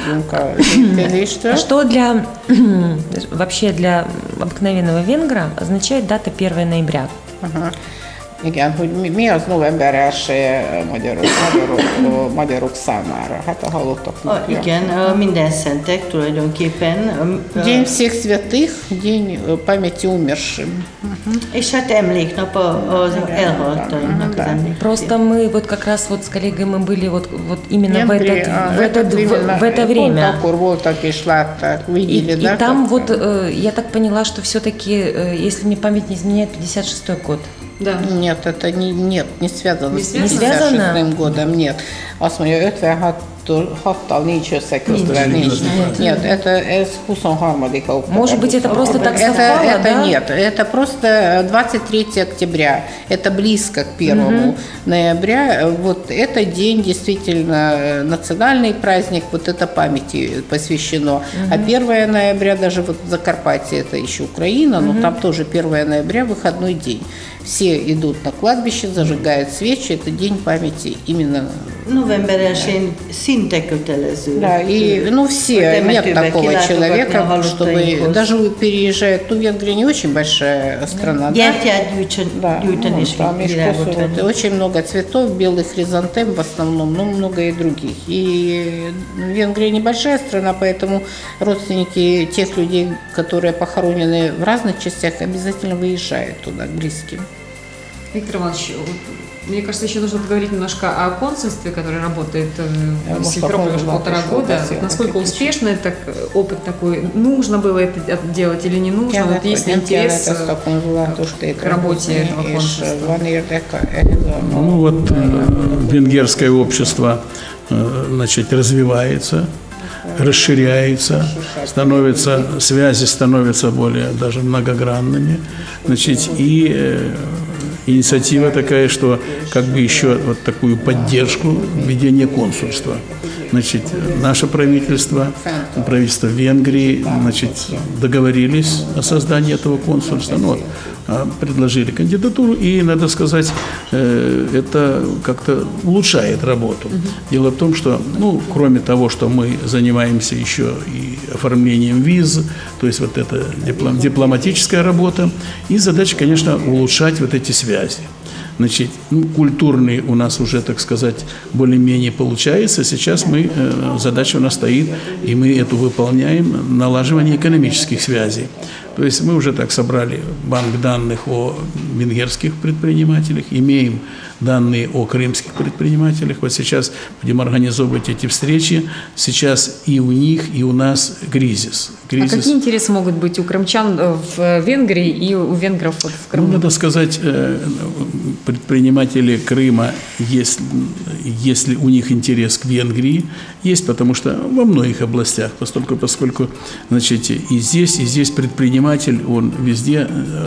Что для вообще для обыкновенного венгра означает дата первое ноября? Ага. Igen, hogy mi, mi az november elseje magyarok, magyarok, magyarok számára? Hát a halottak A, napja. igen, a minden szentek tulajdonképpen. A, День всех святых, день э, памяти умершим. és hát emléknap a- az elhaltainknak az emléknap. Просто мы вот как раз вот с коллегой мы были вот, вот именно в, Венгрии, этот, а, в, этот, именно, в, в это пont время. akkor voltak és látták, И, видели, и да? там как- вот, э, я так поняла, что все-таки, э, если мне память не изменяет, пятьдесят шестой год. Да. Нет, это не, нет, не связано Не с связано? пятьдесят шестым годом, нет. Azt mondja, ötvenhattal nincs összekötve. Nincs. Нет, это с huszonharmadika október. Может быть, это просто так это, совпало, это да? Нет, это просто двадцать третьего октября. Это близко к первому ноября. Вот это день действительно национальный праздник, вот это памяти посвящено. А первого ноября, даже вот в Закарпатье, это еще Украина, но там тоже первого ноября выходной день. Все идут на кладбище, зажигают свечи. Это день памяти именно. November elsején szinte kötelező. Да, и ну все, нет такого человека, чтобы даже переезжает. Ну, Венгрия не очень большая страна. Да, да, ну, там из Косово, очень много цветов, белых хризантем в основном, ну, много и других. И Венгрия небольшая страна, поэтому родственники тех людей, которые похоронены в разных частях, обязательно выезжают туда, к близким. Виктор Иванович, мне кажется, еще нужно поговорить немножко о консульстве, которое работает в Симферополе уже полтора года. Насколько успешно это опыт такой? Нужно было это делать или не нужно? Вот есть ли интерес к работе этого консульства? Ну вот венгерское общество, значит, развивается, расширяется, становится, связи становятся более даже многогранными, значит, и инициатива такая, что как бы еще вот такую поддержку введения консульства. Значит, наше правительство, правительство Венгрии, значит, договорились о создании этого консульства, ну, вот, предложили кандидатуру, и, надо сказать, это как-то улучшает работу. Дело в том, что, ну, кроме того, что мы занимаемся еще и оформлением виз, то есть вот это диплом, дипломатическая работа, и задача, конечно, улучшать вот эти связи. Значит, ну, культурный у нас уже, так сказать, более-менее получается. Сейчас мы, э, задача у нас стоит, и мы эту выполняем, налаживание экономических связей. То есть мы уже так собрали банк данных о венгерских предпринимателях, имеем данные о крымских предпринимателях. Вот сейчас будем организовывать эти встречи. Сейчас и у них, и у нас кризис. кризис. А какие интересы могут быть у крымчан в Венгрии и у венгров вот в Крыму? Ну, надо сказать, предприниматели Крыма, если, если у них интерес к Венгрии, есть, потому что во многих областях, поскольку, поскольку значит, и здесь, и здесь предприниматель, он везде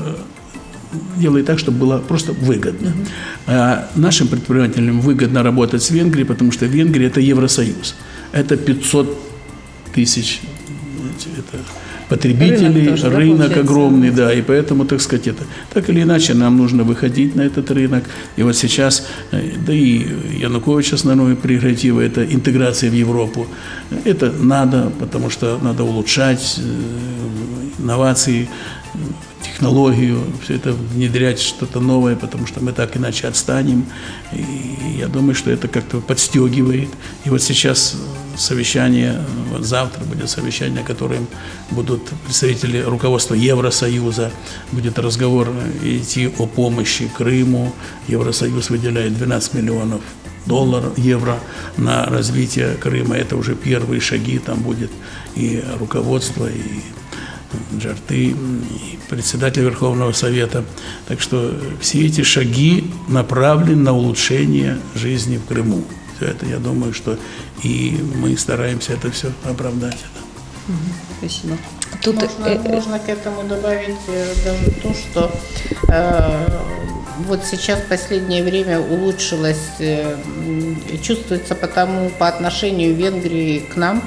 делает так, чтобы было просто выгодно. Uh-huh. А нашим предпринимателям выгодно работать с Венгрией, потому что Венгрия – это Евросоюз. Это пятьсот тысяч это потребителей, рынок, тоже, рынок да, огромный, да, и поэтому, так сказать, это так или иначе нам нужно выходить на этот рынок. И вот сейчас, да и Янукович основной прерогатива – это интеграция в Европу. Это надо, потому что надо улучшать инновации, технологию, все это внедрять что-то новое, потому что мы так иначе отстанем. И я думаю, что это как-то подстегивает. И вот сейчас совещание, вот завтра будет совещание, на котором будут представители руководства Евросоюза, будет разговор идти о помощи Крыму. Евросоюз выделяет двенадцать миллионов долларов, евро на развитие Крыма. Это уже первые шаги, там будет и руководство, и Джарты, и председатель Верховного Совета. Так что все эти шаги направлены на улучшение жизни в Крыму. Все это, я думаю, что и мы стараемся это все оправдать. Спасибо. Тут, можно, э, можно к этому добавить даже то, что э, вот сейчас в последнее время улучшилось, э, чувствуется потому по отношению Венгрии к нам,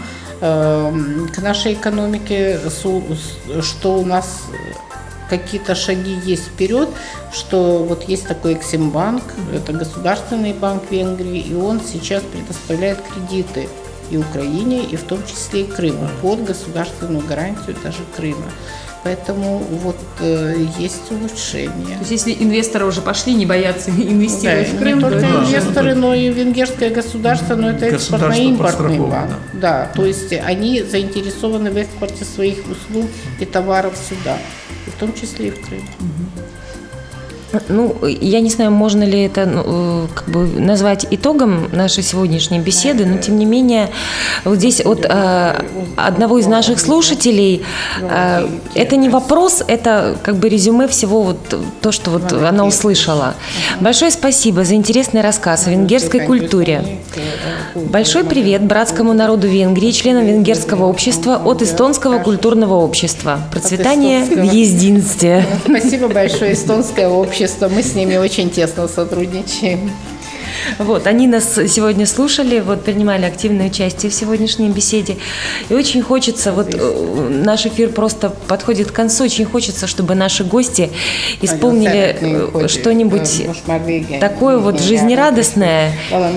к нашей экономике, что у нас какие-то шаги есть вперед, что вот есть такой Эксимбанк, это государственный банк Венгрии, и он сейчас предоставляет кредиты и Украине, и в том числе и Крыму, под государственную гарантию даже Крыма. Поэтому вот э, есть улучшение. То есть если инвесторы уже пошли, не боятся инвестировать да, в Крым? Не только да, инвесторы, да, но и венгерское государство, но это экспортно-импортный банк. Да. Да, то есть они заинтересованы в экспорте своих услуг и товаров сюда, и в том числе и в Крым. Угу. Ну, я не знаю, можно ли это ну, как бы назвать итогом нашей сегодняшней беседы, но тем не менее, вот здесь от э, одного из наших слушателей э, это не вопрос, это как бы резюме всего вот то, что вот она услышала. Большое спасибо за интересный рассказ о венгерской культуре. Большой привет братскому народу Венгрии, членам венгерского общества от эстонского культурного общества. Процветание в единстве. Спасибо большое, эстонское общество. Мы с ними очень тесно сотрудничаем. Вот, они нас сегодня слушали, вот, принимали активное участие в сегодняшней беседе. И очень хочется, вот наш эфир просто подходит к концу, очень хочется, чтобы наши гости исполнили что-нибудь такое вот жизнерадостное,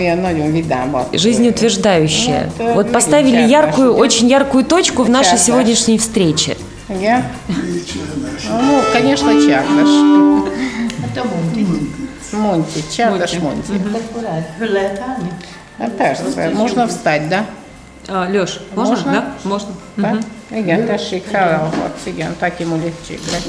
жизнеутверждающее. Вот поставили яркую, очень яркую точку в нашей сегодняшней встрече. Я? Ну, конечно, Чардаш. Это Монти. Монти, Чардаш Монти. А, persze, можно встать, да? А, Лёш, можно? Можно? Да, можно. Да? Угу. Igen, tessék felállhatsz, igen, taki mulítségre.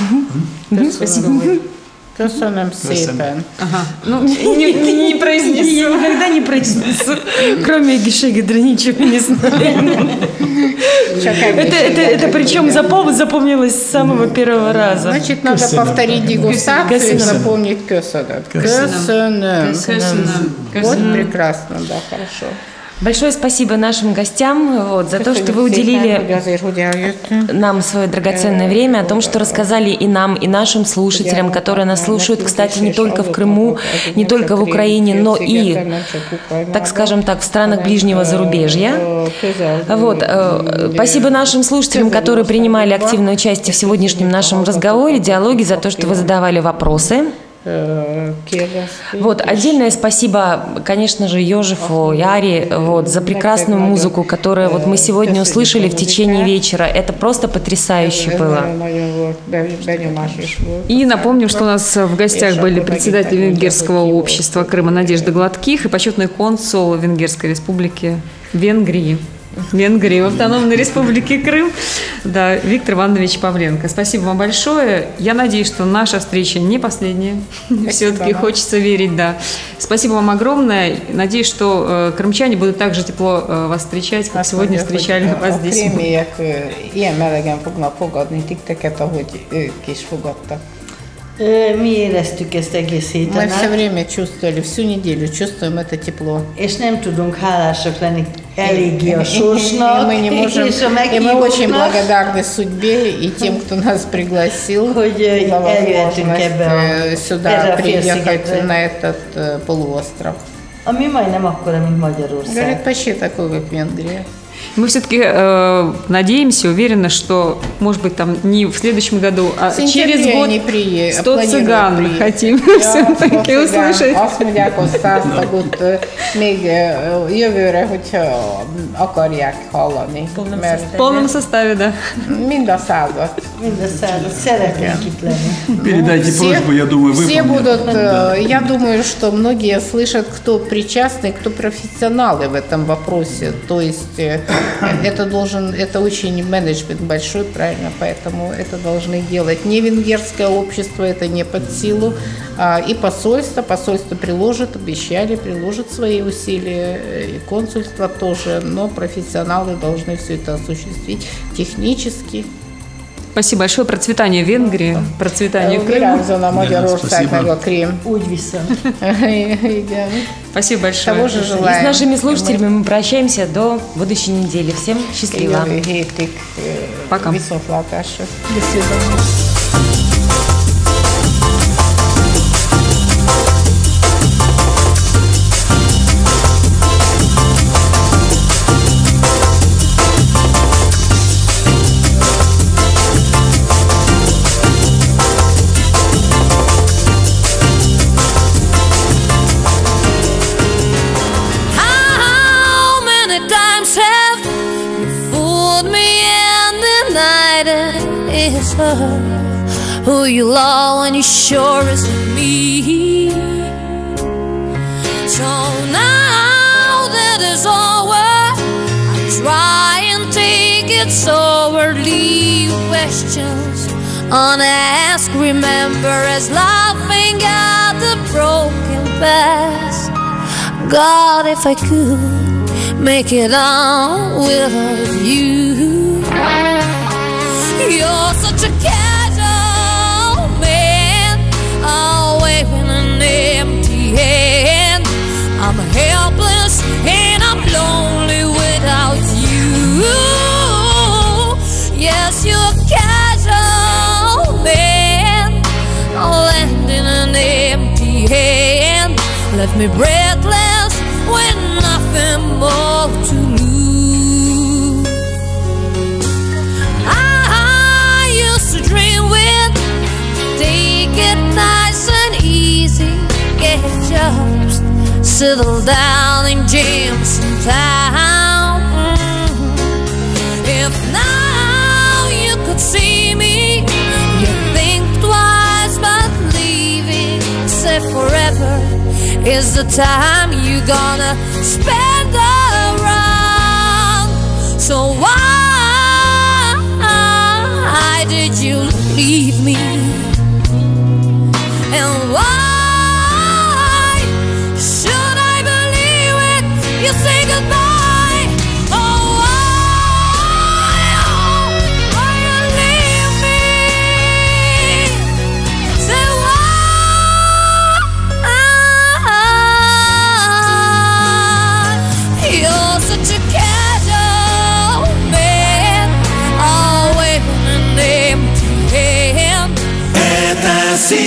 Спасибо. Köszönöm szépen. Ага. Ну, не, не, не произнесу. Я никогда не произнесу. Кроме Гишегидра ничего не знаю. Это, это, это причем запом, запомнилось с самого первого раза. Значит, надо повторить дегустацию и запомнить köszönöm. Köszönöm. Вот прекрасно, да, хорошо. Большое спасибо нашим гостям вот, за то, что вы уделили нам свое драгоценное время, о том, что рассказали и нам, и нашим слушателям, которые нас слушают, кстати, не только в Крыму, не только в Украине, но и, так скажем так, в странах ближнего зарубежья. Вот. Спасибо нашим слушателям, которые принимали активное участие в сегодняшнем нашем разговоре, диалоге, за то, что вы задавали вопросы. Вот, отдельное спасибо, конечно же, Йожефу и Ари вот, за прекрасную музыку, которую вот мы сегодня услышали в течение вечера. Это просто потрясающе было. И напомним, что у нас в гостях были председатель Венгерского общества Крыма Надежда Гладких и почетный консул Венгерской республики Венгрии. Венгрии, в Автономной Республике Крым, да, Виктор Иванович Павленко. Спасибо вам большое. Я надеюсь, что наша встреча не последняя. Все-таки хочется верить, да. Спасибо вам огромное. Надеюсь, что э, крымчане будут так же тепло э, вас встречать, как сегодня встречали вас здесь. Mi éreztük ezt egész héten Мы все время чувствовали, всю неделю чувствуем это тепло. És nem tudunk hálásak lenni eléggé a sorsnak, мы не можем, és a и мы очень meghívóknak, благодарны судьбе и тем, кто нас пригласил, hogy за eljöhetünk ebbe a, возможность сюда erre a приехать félszigetre. на этот э, полуостров. Ami majdnem akkora, mint Magyarország. Говорит, почти такой, как Венгрия. Мы все-таки э, надеемся, уверены, что, может быть, там не в следующем году, а через год сто цыган хотим все-таки услышать. Azt mondják, hogy száz tagot még jövőre, hogyha akarják hallani. В полном составе, да. Mind a százat. Mind a százat. Szeretnénk itt lenni. Передайте просьбу, я думаю, Все выполнят. будут, я думаю, что многие слышат, кто причастны, кто профессионалы в этом вопросе. То есть это должен, это очень менеджмент большой, правильно, поэтому это должны делать не венгерское общество, это не под силу, а и посольство, посольство приложит, обещали, приложит свои усилия, и консульство тоже, но профессионалы должны все это осуществить технически. Спасибо большое. Процветание Венгрии, процветание Крыма. Virágzon Magyarország meg a Krím. Úgy viszont. Igen. Спасибо большое. Того же И желаем. с нашими слушателями мы прощаемся до будущей недели. Всем счастливо. Jövő hétig Пока. viszontlátásra. До свидания. How many times have you fooled me and denied it is her who you love when you sure is with me? So now that it's over, I try and take it sober, leave questions unasked. Remember as laughing at the broken past. God, if I could make it on without you. You're such a casual man, oh, waving an empty hand. I'm helpless and I'm lonely without you. Yes, you're a casual man, lending an empty hand. Left me breathless with nothing more to lose. I used to dream with take it nice and easy, get jobs, settle down in gyms in town. If now you could see me, you'd think twice about leaving. Say forever is the time you're gonna spend around. So why did you leave me?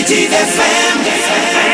City эф эм.